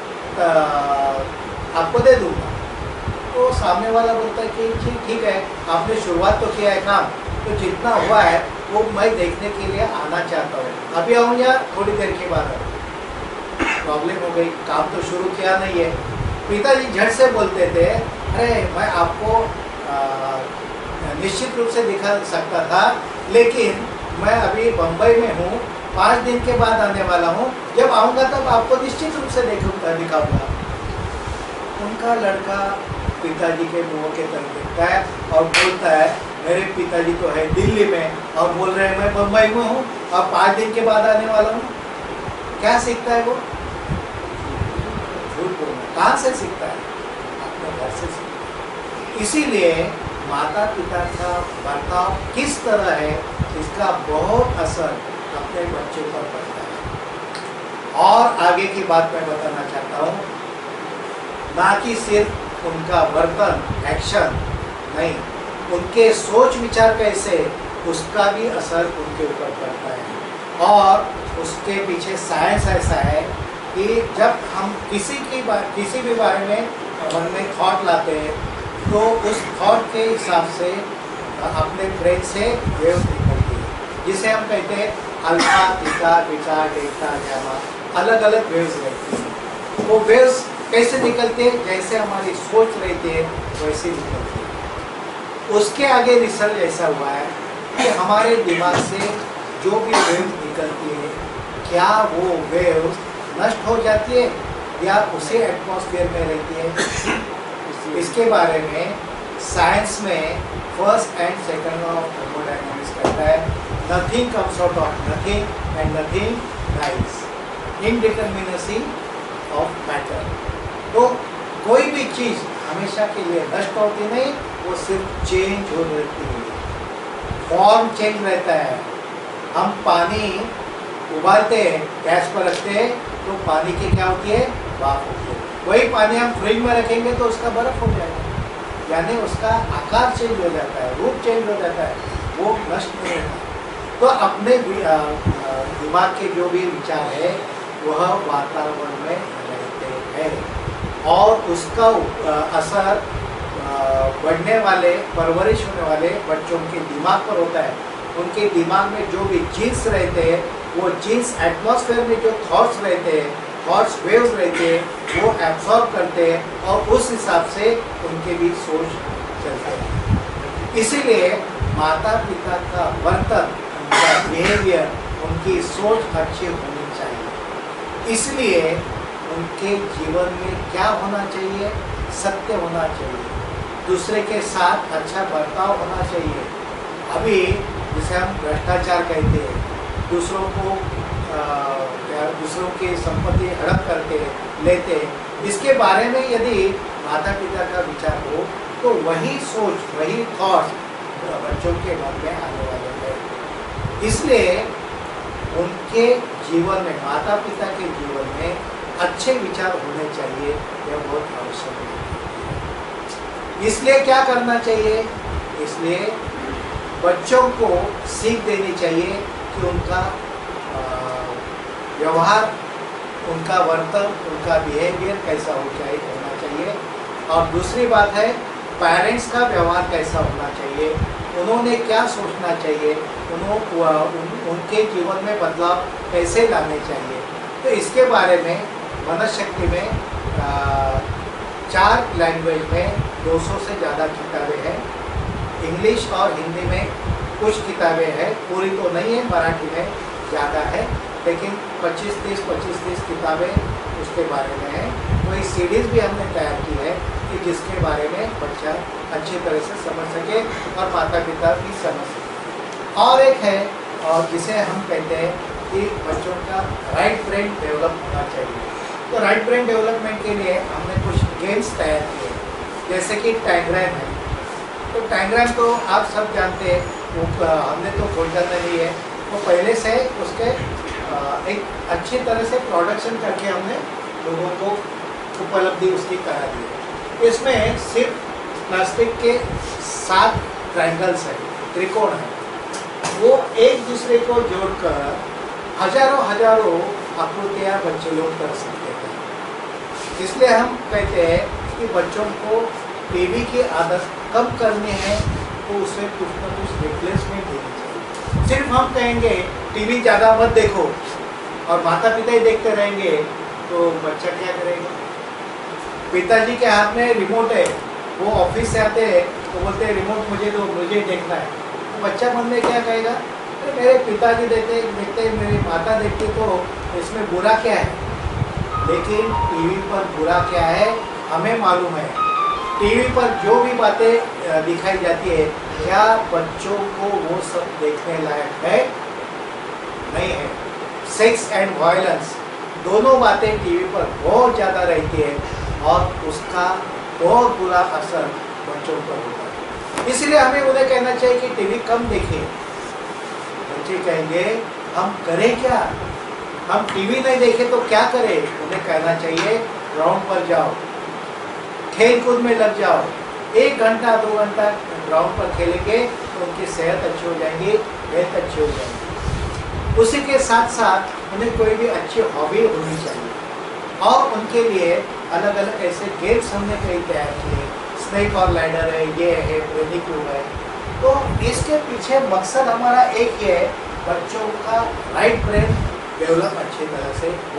आपको दे दूँगा। तो सामने वाला बोलता है कि ठीक है, आपने शुरुआत तो किया है काम, तो जितना हुआ है वो मैं देखने के लिए आना चाहता हूँ, अभी आऊँ या थोड़ी देर के बाद आऊँ। प्रॉब्लम हो गई, काम तो शुरू किया नहीं है। पिताजी झट से बोलते थे, अरे मैं आपको निश्चित रूप से दिखा सकता था, लेकिन मैं अभी बम्बई में हूँ, 5 दिन के बाद आने वाला हूँ, जब आऊँगा तब आपको निश्चित रूप से दिखाऊंगा। उनका लड़का पिताजी के मुँह के तरफ देखता है और बोलता है, मेरे पिताजी तो है दिल्ली में और बोल रहे हैं मैं बम्बई में हूँ और 5 दिन के बाद आने वाला हूँ। क्या सीखता है वो? झूठ बोलना। कहाँ से सीखता है? अपने घर से सीखता है। इसीलिए माता पिता का बर्ताव किस तरह है, इसका बहुत असर अपने बच्चे पर पड़ता है। और आगे की बात मैं बताना चाहता हूँ, ना कि सिर्फ उनका वर्तन, एक्शन नहीं, उनके सोच विचार कैसे, उसका भी असर उनके ऊपर पड़ता है। और उसके पीछे साइंस ऐसा है कि जब हम किसी भी बारे में मन में थॉट लाते हैं तो उस थॉट के हिसाब से अपने ब्रेन से वेव्स निकलती है, जिसे हम कहते हैं alpha, theta, beta, delta, gamma, अलग अलग वेव्स रहती हैं। वो वेव्स कैसे निकलते हैं? जैसे हमारी सोच रहती है वैसे निकलती है। उसके आगे रिसर्च ऐसा हुआ है कि हमारे दिमाग से जो भी वेव्स निकलती है, क्या वो वेव्स नष्ट हो जाती है या उसे एटमॉस्फेयर में रहती है? इसके बारे में साइंस में first and second law of thermodynamics कहता है, nothing comes out of nothing and nothing dies, indeterminacy of matter. तो कोई भी चीज़ हमेशा के लिए नष्ट होती नहीं, वो सिर्फ चेंज हो रहती है, फॉर्म चेंज रहता है। हम पानी उबालते हैं, गैस पर रखते हैं, तो पानी की क्या होती है? भाप होती है। वही पानी हम फ्रिज में रखेंगे तो उसका बर्फ हो जाएगा, यानी उसका आकार चेंज हो जाता है, रूप चेंज हो जाता है, वो नष्ट नहीं होता। तो अपने दिमाग के जो भी विचार है वह वातावरण में रहते हैं और उसका असर बढ़ने वाले, परवरिश होने वाले बच्चों के दिमाग पर होता है। उनके दिमाग में जो भी जीन्स रहते हैं, वो जीन्स एटमॉस्फेयर में जो थॉट्स रहते हैं, थॉट्स वेव्स रहते हैं, वो एब्सॉर्ब करते हैं और उस हिसाब से उनके भी सोच चलते हैं। इसीलिए माता पिता का वर्तन, उनका बिहेवियर, उनकी सोच अच्छी होनी चाहिए। इसलिए उनके जीवन में क्या होना चाहिए? सत्य होना चाहिए, दूसरे के साथ अच्छा बर्ताव होना चाहिए। अभी जिसे हम भ्रष्टाचार कहते हैं, दूसरों को दूसरों की संपत्ति हड़प करके लेते हैं, इसके बारे में यदि माता पिता का विचार हो तो वही सोच, वही थॉट्स बच्चों के मन में आने वाले हैं। इसलिए उनके जीवन में, माता पिता के जीवन में अच्छे विचार होने चाहिए, यह बहुत आवश्यक है। इसलिए क्या करना चाहिए? इसलिए बच्चों को सीख देनी चाहिए कि उनका व्यवहार, उनका वर्तन, उनका बिहेवियर कैसा होना चाहिए। और दूसरी बात है, पेरेंट्स का व्यवहार कैसा होना चाहिए, उन्होंने क्या सोचना चाहिए, उनके जीवन में बदलाव कैसे लाने चाहिए। तो इसके बारे में मनशक्ति में 4 लैंग्वेज में 200 से ज़्यादा किताबें हैं। इंग्लिश और हिंदी में कुछ किताबें हैं, पूरी तो नहीं है, मराठी में ज़्यादा है, लेकिन 25-30 किताबें उसके बारे में हैं। तो इस सीरीज़ भी हमने तैयार की है कि जिसके बारे में बच्चा अच्छी तरह से समझ सके और माता पिता भी समझ सके। और एक है, और जिसे हम कहते हैं कि बच्चों का राइट ब्रेन डेवलप होना चाहिए। तो राइट ब्रेन डेवलपमेंट के लिए हमने कुछ गेम्स तैयार किए, जैसे कि टैंग्राम है। तो टैंग्राम तो आप सब जानते हैं, वो हमने तो खोजा नहीं है, वो पहले से उसके एक अच्छी तरह से प्रोडक्शन करके हमने लोगों को उपलब्धि उसकी करा दी है। इसमें सिर्फ प्लास्टिक के 7 ट्रायंगल्स हैं, त्रिकोण हैं, वो एक दूसरे को जोड़कर हजारों आकृतियाँ बच्चे लोग कर सकते हैं। इसलिए हम कहते हैं कि बच्चों को टीवी की आदत कम करनी है तो उसे कुछ ना कुछ रिप्लेसमेंट देनी चाहिए। सिर्फ हम कहेंगे टीवी ज़्यादा मत देखो और माता पिता ही देखते रहेंगे तो बच्चा क्या करेगा? पिताजी के हाथ में रिमोट है, वो ऑफिस से आते हैं तो बोलते हैं रिमोट मुझे दो, मुझे देखना है। तो बच्चा मन में क्या कहेगा? तो मेरे पिताजी देखते, मेरी माता देखती, तो इसमें बुरा क्या है? लेकिन टीवी पर बुरा क्या है हमें मालूम है। टीवी पर जो भी बातें दिखाई जाती है, क्या बच्चों को वो सब देखने लायक है? नहीं है। सेक्स एंड वायलेंस दोनों बातें टीवी पर बहुत ज़्यादा रहती है और उसका बहुत बुरा असर बच्चों पर होता है। इसलिए हमें उन्हें कहना चाहिए कि टीवी कम देखें। बच्चे कहेंगे हम करें क्या? हम टीवी नहीं देखें तो क्या करें? उन्हें कहना चाहिए ग्राउंड पर जाओ, खेल कूद में लग जाओ, 1 घंटा 2 घंटा ग्राउंड पर खेलेंगे तो उनकी सेहत अच्छी हो जाएगी, हेल्थ अच्छी हो जाएगी। उसी के साथ साथ उन्हें कोई भी अच्छी हॉबी होनी चाहिए और उनके लिए अलग अलग ऐसे गेम्स हमने कई तैयार किए, स्नेक और लैडर है, ये है, ब्रेनी क्यूब है। तो इसके पीछे मकसद हमारा एक ही है, बच्चों का राइट ब्रेन डेवलप अच्छी तरह से हो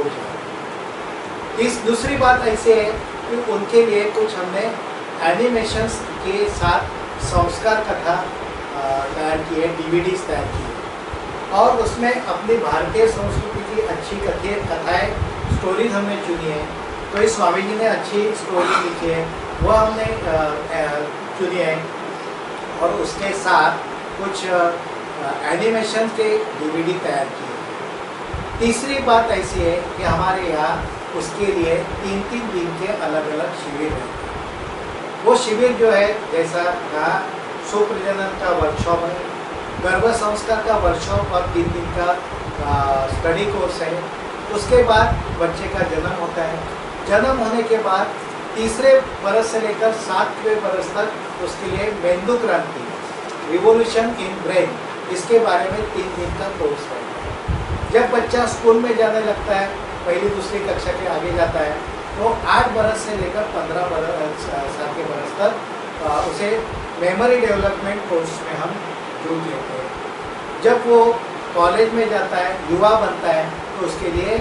जाए। इस दूसरी बात ऐसे है कि उनके लिए कुछ हमने एनिमेशंस के साथ संस्कार कथा तैयार की है, DVDs तैयार की है और उसमें अपनी भारतीय संस्कृति की अच्छी कथाएँ, स्टोरीज हमने चुनी है। तो इस स्वामी जी ने अच्छी स्टोरी लिखी है, वो हमने चुनी है और उसके साथ कुछ एनिमेशन के DVD तैयार किए। तीसरी बात ऐसी है कि हमारे यहाँ उसके लिए 3-3 दिन के अलग अलग शिविर हैं। वो शिविर जो है, जैसा कहा, सुप्रजनन का वर्कशॉप है, गर्भ संस्कार का वर्कशॉप और 3 दिन का स्टडी कोर्स है। उसके बाद बच्चे का जन्म होता है। जन्म होने के बाद तीसरे बरस से लेकर 7वें बरस तक उसके लिए मेंदु क्रांति, रिवोल्यूशन इन ब्रेन, इसके बारे में 3 दिन का कोर्स है। जब बच्चा स्कूल में जाने लगता है, पहली दूसरी कक्षा के आगे जाता है, तो 8 बरस से लेकर 15 साल के बरस तक उसे मेमोरी डेवलपमेंट कोर्स में हम जोड़ लेते हैं। जब वो कॉलेज में जाता है, युवा बनता है, तो उसके लिए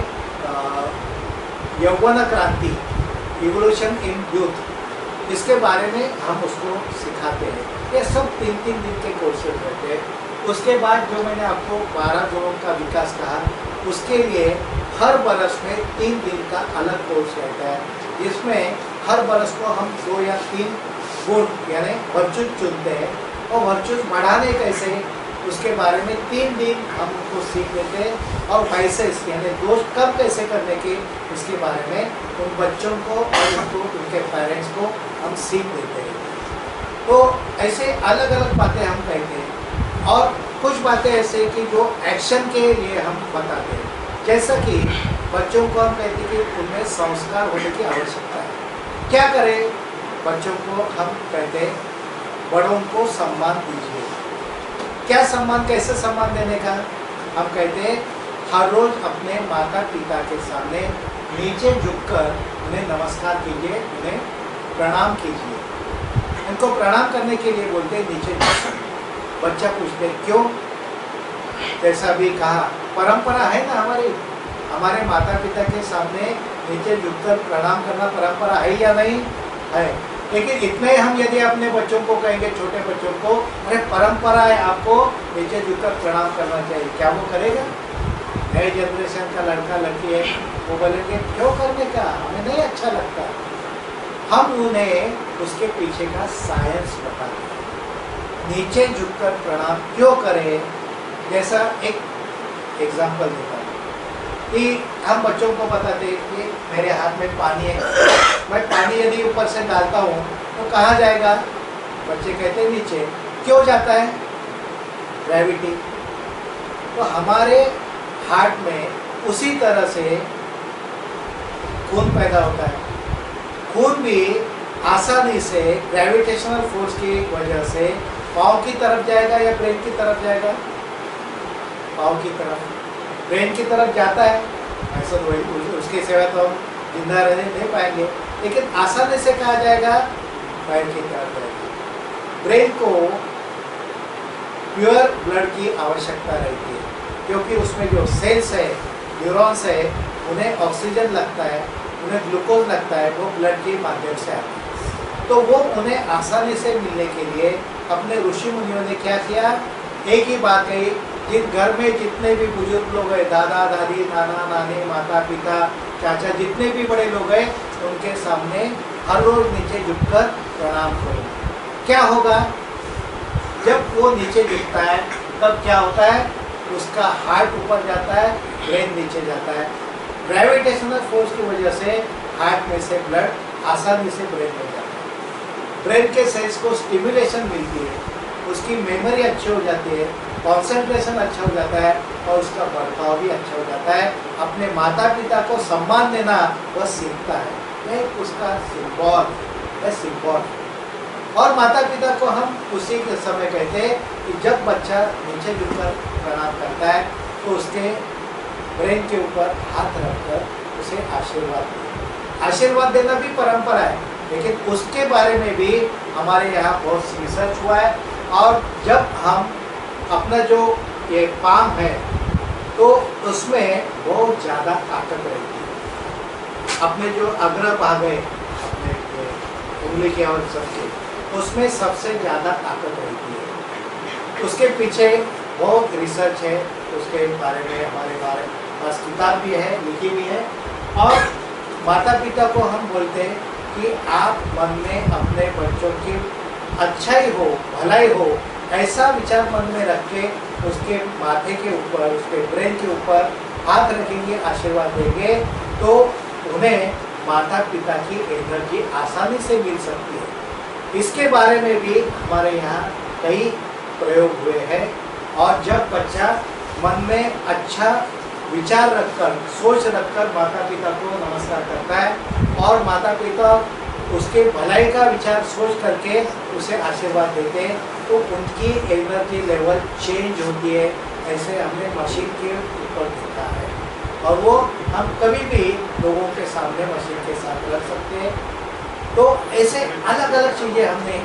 यौवन क्रांति, इवोल्यूशन इन यूथ, इसके बारे में हम उसको सिखाते हैं। ये सब 3-3 दिन के कोर्सेज रहते हैं। उसके बाद जो मैंने आपको 12 गुणों का विकास कहा, उसके लिए हर बरस में 3 दिन का अलग कोर्स रहता है, जिसमें हर बरस को हम 2 या 3 गुण यानी वर्चुज चुनते हैं, और वर्चुज बढ़ाने कैसे उसके बारे में 3 दिन हम उनको सीख लेते हैं, और वाइसेस यानी दोष कम कैसे करने के इसके बारे में उन बच्चों को और उनके पेरेंट्स को हम सीख देते हैं। तो ऐसे अलग अलग बातें हम कहते हैं, और कुछ बातें ऐसे कि जो एक्शन के लिए हम बताते हैं, जैसा कि बच्चों को हम कहते हैं कि उनमें संस्कार होने की आवश्यकता है। क्या करें? बच्चों को हम कहते हैं बड़ों को सम्मान दीजिए। क्या सम्मान, कैसे सम्मान देने का? हम कहते हैं हर रोज अपने माता पिता के सामने नीचे झुककर उन्हें नमस्कार कीजिए, उन्हें प्रणाम कीजिए। उनको प्रणाम करने के लिए बोलते हैं नीचे झुककर। बच्चा पूछते क्यों? जैसा भी कहा, परंपरा है ना हमारे माता पिता के सामने नीचे झुककर प्रणाम करना परंपरा है या नहीं है? लेकिन इतने ही हम यदि अपने बच्चों को कहेंगे, छोटे बच्चों को, अरे परंपरा है आपको नीचे झुककर प्रणाम करना चाहिए, क्या वो करेगा? नए जनरेशन का लड़का लड़की है, वो बोलेंगे क्यों करने का, हमें नहीं अच्छा लगता। हम उन्हें उसके पीछे का साइंस बताते हैं, नीचे झुककर प्रणाम क्यों करें। जैसा एक एग्जाम्पल देता हूँ कि हम बच्चों को बताते हैं कि मेरे हाथ में पानी है, मैं पानी यदि ऊपर से डालता हूँ तो कहाँ जाएगा? बच्चे कहते हैं नीचे। क्यों जाता है? ग्रेविटी। तो हमारे हार्ट में उसी तरह से खून पैदा होता है। खून भी आसानी से ग्रेविटेशनल फोर्स की वजह से पाँव की तरफ जाएगा या ब्रेन की तरफ जाएगा? पाँव की तरफ। ब्रेन की तरफ जाता है, ऐसा तो उसके सिवा तो हम जिंदा रहने नहीं पाएंगे, लेकिन आसानी से कहा जाएगा पैर की तरफ जाएगा। ब्रेन को प्योर ब्लड की आवश्यकता रहती है, क्योंकि उसमें जो सेल्स है, न्यूरॉन्स है, उन्हें ऑक्सीजन लगता है, उन्हें ग्लूकोज लगता है, वो ब्लड के माध्यम से आता है। तो वो उन्हें आसानी से मिलने के लिए अपने ऋषि मुनियों ने क्या किया? एक ही बात कही, जिन घर में जितने भी बुजुर्ग लोग हैं, दादा दादी, नाना नानी, माता पिता, चाचा, जितने भी बड़े लोग हैं, उनके सामने हर रोज नीचे झुककर प्रणाम करो। क्या होगा? जब वो नीचे झुकता है तब क्या होता है? उसका हार्ट ऊपर जाता है, ब्रेन नीचे जाता है। ग्रेविटेशनल फोर्स की वजह से हार्ट में से ब्लड आसानी से ब्रेन में जाता है। ब्रेन के सेल्स को स्टिमुलेशन मिलती है, उसकी मेमोरी अच्छी हो जाती है, कंसंट्रेशन अच्छा हो जाता है, और उसका बर्ताव भी अच्छा हो जाता है। अपने माता पिता को सम्मान देना वह सीखता है, यह उसका सिंबल। और माता पिता को हम उसी के समय कहते हैं कि जब बच्चा नीचे झुककर प्रणाम करता है तो उसके ब्रेन के ऊपर हाथ रखकर उसे आशीर्वाद दें। आशीर्वाद देना भी परंपरा है, लेकिन उसके बारे में भी हमारे यहाँ बहुत रिसर्च हुआ है। और जब हम अपना जो ये पाम है तो उसमें बहुत ज़्यादा ताकत रहती है। अपने जो अग्र भाग है, अपने उंगली के और सबके, उसमें सबसे ज़्यादा ताकत रहती है। उसके पीछे बहुत रिसर्च है, उसके बारे में हमारे पास किताब भी है, लिखी भी है। और माता पिता को हम बोलते हैं कि आप मन में अपने बच्चों की अच्छाई हो, भलाई हो, ऐसा विचार मन में रख के उसके माथे के ऊपर, उसके ब्रेन के ऊपर हाथ रखेंगे, आशीर्वाद देंगे, तो उन्हें माता पिता की एनर्जी आसानी से मिल सकती है। इसके बारे में भी हमारे यहाँ कई प्रयोग हुए हैं। और जब बच्चा मन में अच्छा विचार रखकर, सोच रखकर माता पिता को नमस्कार करता है, और माता पिता उसके भलाई का विचार सोच करके उसे आशीर्वाद देते हैं, तो उनकी एनर्जी लेवल चेंज होती है। ऐसे हमने मशीन के ऊपर देखा है, और वो हम कभी भी लोगों के सामने मशीन के साथ रख सकते हैं। तो ऐसे अलग अलग चीज़ें हमने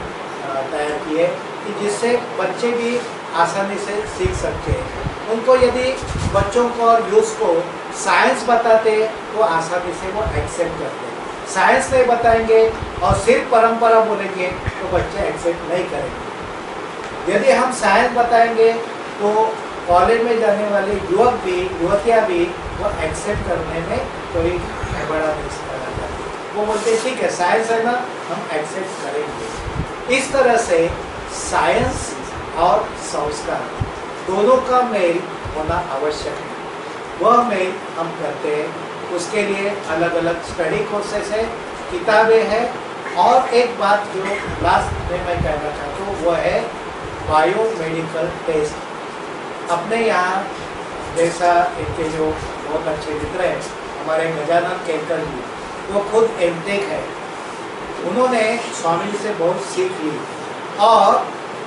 तैयार किए कि जिससे बच्चे भी आसानी से सीख सकते हैं। उनको यदि बच्चों को और यूथ को साइंस बताते तो आसानी से वो एक्सेप्ट करते हैं। साइंस नहीं बताएंगे और सिर्फ परंपरा बोलेंगे तो बच्चे एक्सेप्ट नहीं करेंगे। यदि हम साइंस बताएंगे तो कॉलेज में जाने वाले युवक भी युवतियाँ भी वो एक्सेप्ट करने में कोई बड़ा नहीं जाती। वो बोलते हैं ठीक है साइंस है ना, हम एक्सेप्ट करेंगे। इस तरह से साइंस और संस्कार दोनों का मेल होना आवश्यक है। वह मेल हम करते हैं। उसके लिए अलग अलग स्टडी कोर्सेस है, किताबें हैं, और एक बात जो लास्ट में मैं कहना चाहता हूँ वो है बायोमेडिकल टेस्ट। अपने यहाँ जैसा इनके जो बहुत अच्छे मित्र हैं हमारे गजानन केलकर जी, वो खुद एमटेक है। उन्होंने स्वामी जी से बहुत सीख ली और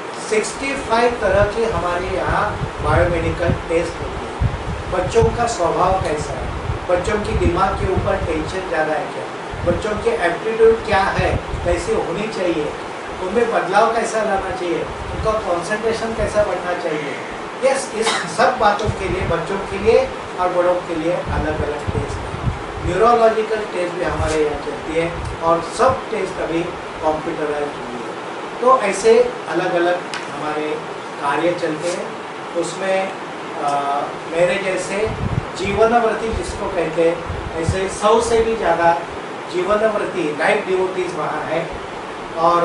65 तरह की हमारे यहाँ बायोमेडिकल टेस्ट होती है। बच्चों का स्वभाव कैसा है, बच्चों की दिमाग के ऊपर टेंशन ज़्यादा है क्या, बच्चों की एप्टीट्यूड क्या है, कैसी होनी चाहिए, उनमें बदलाव कैसा लाना चाहिए, उनका कंसंट्रेशन कैसा बढ़ना चाहिए। यस, इस सब बातों के लिए बच्चों के लिए और बड़ों के लिए अलग अलग टेस्ट है। न्यूरोलॉजिकल टेस्ट भी हमारे यहाँ चलती है और सब टेस्ट अभी कंप्यूटराइज हुई है। तो ऐसे अलग अलग हमारे कार्य चलते हैं। उसमें मेरे जैसे जीवनव्रती जिसको कहते हैं, ऐसे 100 से भी ज़्यादा जीवनव्रती लाइफ डिवोटीज वहाँ है। और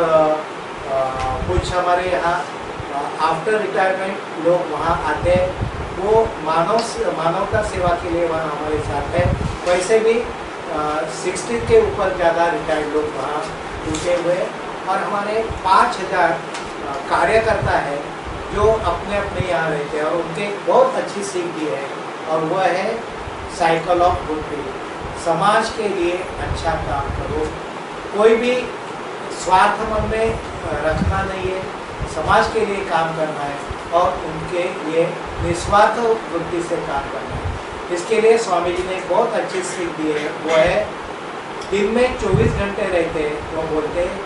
कुछ हमारे यहाँ आफ्टर रिटायरमेंट लोग वहाँ आते हैं, वो मानवता सेवा के लिए वहाँ हमारे साथ है। वैसे भी 60 के ऊपर ज़्यादा रिटायर्ड लोग वहाँ जुटे हुए, और हमारे 5000 कार्यकर्ता है जो अपने अपने यहाँ रहते हैं और उनके बहुत अच्छी सीख दी है, और वह है साइकिल ऑफ गुड विल। समाज के लिए अच्छा काम करो, कोई भी स्वार्थ मन में रखना नहीं है, समाज के लिए काम करना है और उनके लिए निस्वार्थ वृत्ति से काम करना है। इसके लिए स्वामी जी ने बहुत अच्छी सीख दी है, वो है दिन में 24 घंटे रहते हैं, वो बोलते हैं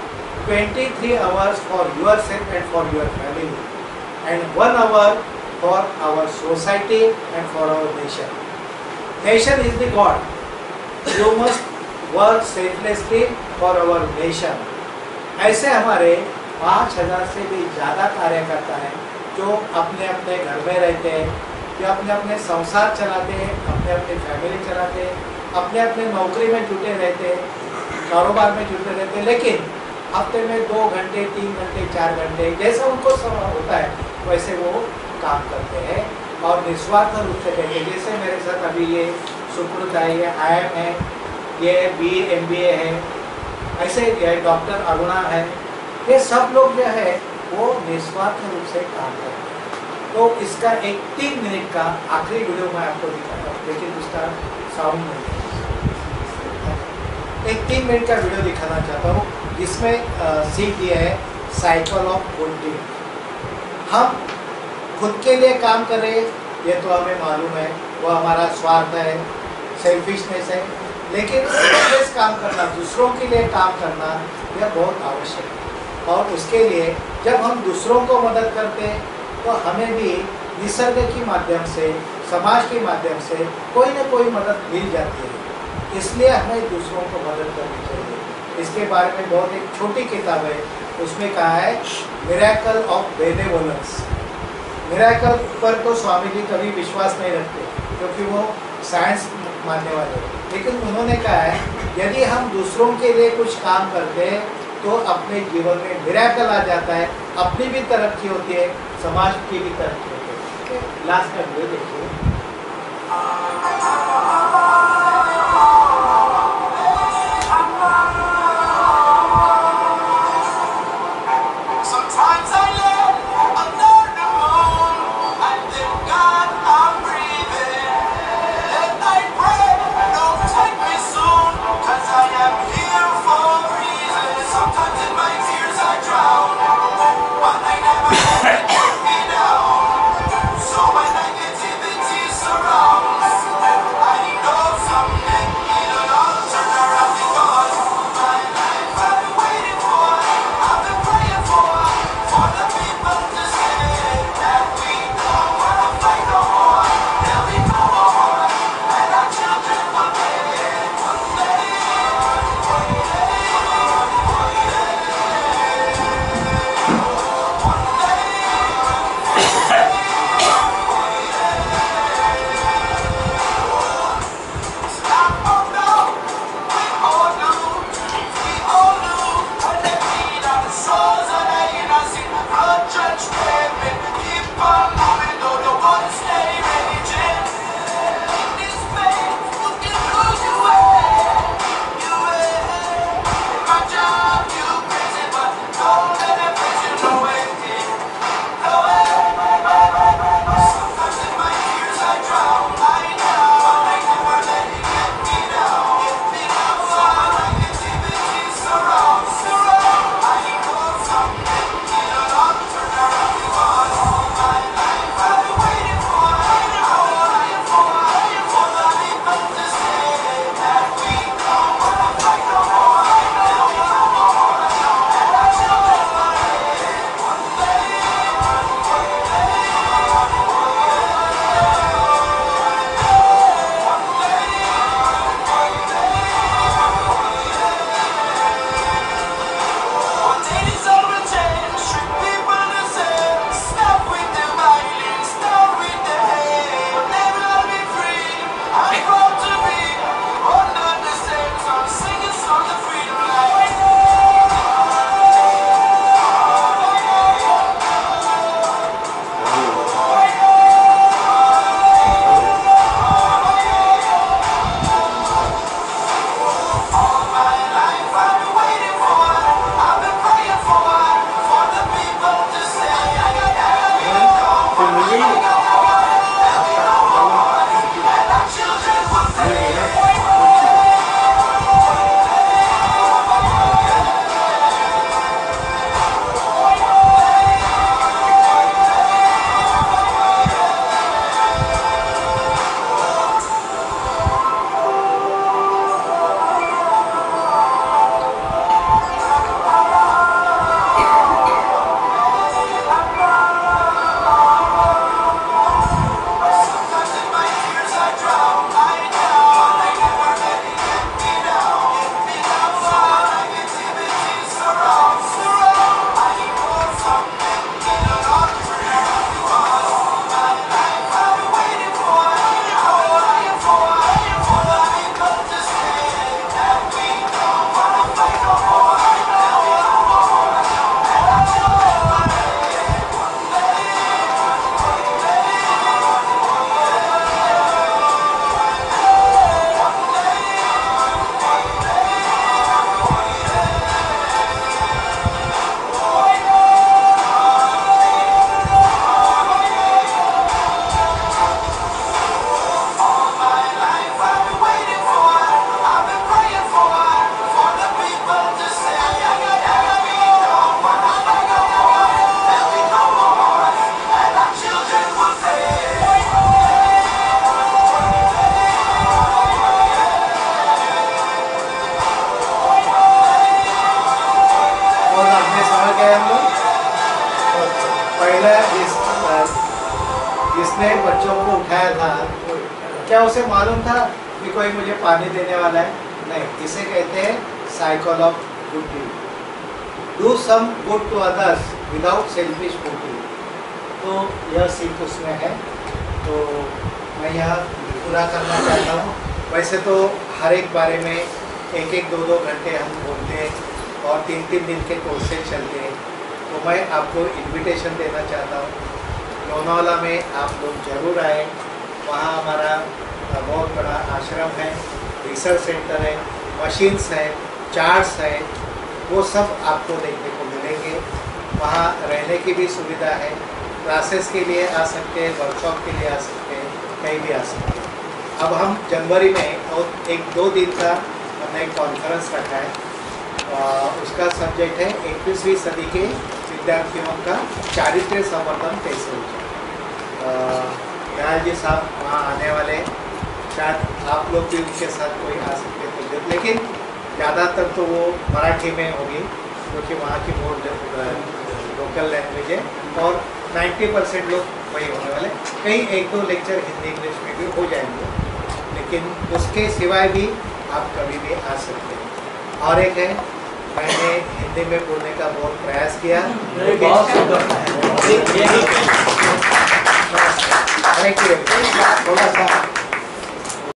23 hours for yourself and for your family and 1 hour for our society and for our nation. Nation is the God, you must work selflessly for our nation. ऐसे हमारे 5000 से भी ज़्यादा कार्यकर्ता हैं जो अपने अपने घर में रहते हैं, जो अपने अपने संसार चलाते हैं, अपने अपने फैमिली चलाते हैं, अपने अपने नौकरी में जुटे रहते हैं, कारोबार में जुटे रहते हैं, लेकिन हफ्ते में 2 घंटे 3 घंटे 4 घंटे जैसा उनको समय होता है वैसे वो काम करते हैं और निस्वार्थ रूप से कहते हैं। जैसे मेरे साथ अभी ये सुकृत है, ये IIM है, ये BA MBA है, ऐसे ये डॉक्टर अरुणा है, ये सब लोग जो है वो निस्वार्थ रूप से काम करते हैं। तो इसका एक 3 मिनट का आखिरी वीडियो मैं आपको दिखाता हूँ, लेकिन उसका साउंड नहीं है। एक 3 मिनट का वीडियो दिखाना चाहता हूँ जिसमें सीख दिया है साइकिल ऑफ गुड विल। हम खुद के लिए काम करें ये तो हमें मालूम है, वो हमारा स्वार्थ है, सेल्फिशनेस है, लेकिन सेल्फलेस काम करना, दूसरों के लिए काम करना यह बहुत आवश्यक है। और उसके लिए जब हम दूसरों को मदद करते हैं तो हमें भी निसर्ग के माध्यम से, समाज के माध्यम से कोई ना कोई मदद मिल जाती है। इसलिए हमें दूसरों को मदद करनी चाहिए। इसके बारे में बहुत एक छोटी किताब है, उसमें कहा है मिरेकल ऑफ बेनेवोलेंस। मिरेकल पर तो स्वामी जी कभी विश्वास नहीं रखते क्योंकि वो साइंस मानने वाले, लेकिन उन्होंने कहा है यदि हम दूसरों के लिए कुछ काम करते हैं तो अपने जीवन में मिरेकल आ जाता है, अपनी भी तरक्की होती है, समाज की भी तरक्की होती है। लास्ट का वीडियो देखिए। So my negativity surrounds बच्चों को उठाया था, क्या उसे मालूम था कि कोई मुझे पानी देने वाला है? नहीं। इसे कहते हैं cycle of good deed. Do some good to others without selfish motive. तो यह सीख उसमें है, तो मैं यह पूरा करना चाहता हूँ। वैसे तो हर एक बारे में एक एक 2-2 घंटे हम बोलते हैं और 3-3 दिन के कोर्सेज चलते हैं, तो मैं आपको इनविटेशन देना चाहता हूँ। लोनावाला में आप लोग जरूर आए। वहाँ हमारा बहुत बड़ा आश्रम है, रिसर्च सेंटर है, मशीन्स है, चार्ट्स है, वो सब आपको देखने को मिलेंगे। वहाँ रहने की भी सुविधा है, क्लासेस के लिए आ सकते हैं, वर्कशॉप के लिए आ सकते हैं, कहीं भी आ सकते हैं। अब हम जनवरी में और 1-2 दिन का हमने एक कॉन्फ्रेंस रखा है, उसका सब्जेक्ट है 21वीं सदी के विद्यार्थियों का चारित्र्य संवर्धन कैसे हो जाए। दयाल जी साहब वहाँ आने वाले, शायद आप लोग भी उनके साथ कोई आ सकते तो, लेकिन ज़्यादातर तो वो मराठी में होगी क्योंकि वहाँ की बहुत लोकल लैंग्वेज है, और 90% लोग वही होने वाले। कहीं 1-2 लेक्चर हिंदी इंग्लिश में भी हो जाएंगे, लेकिन उसके सिवाय भी आप कभी भी आ सकते हैं। और एक है, मैंने हिंदी में बोलने का बहुत प्रयास किया, बहुत सुंदर।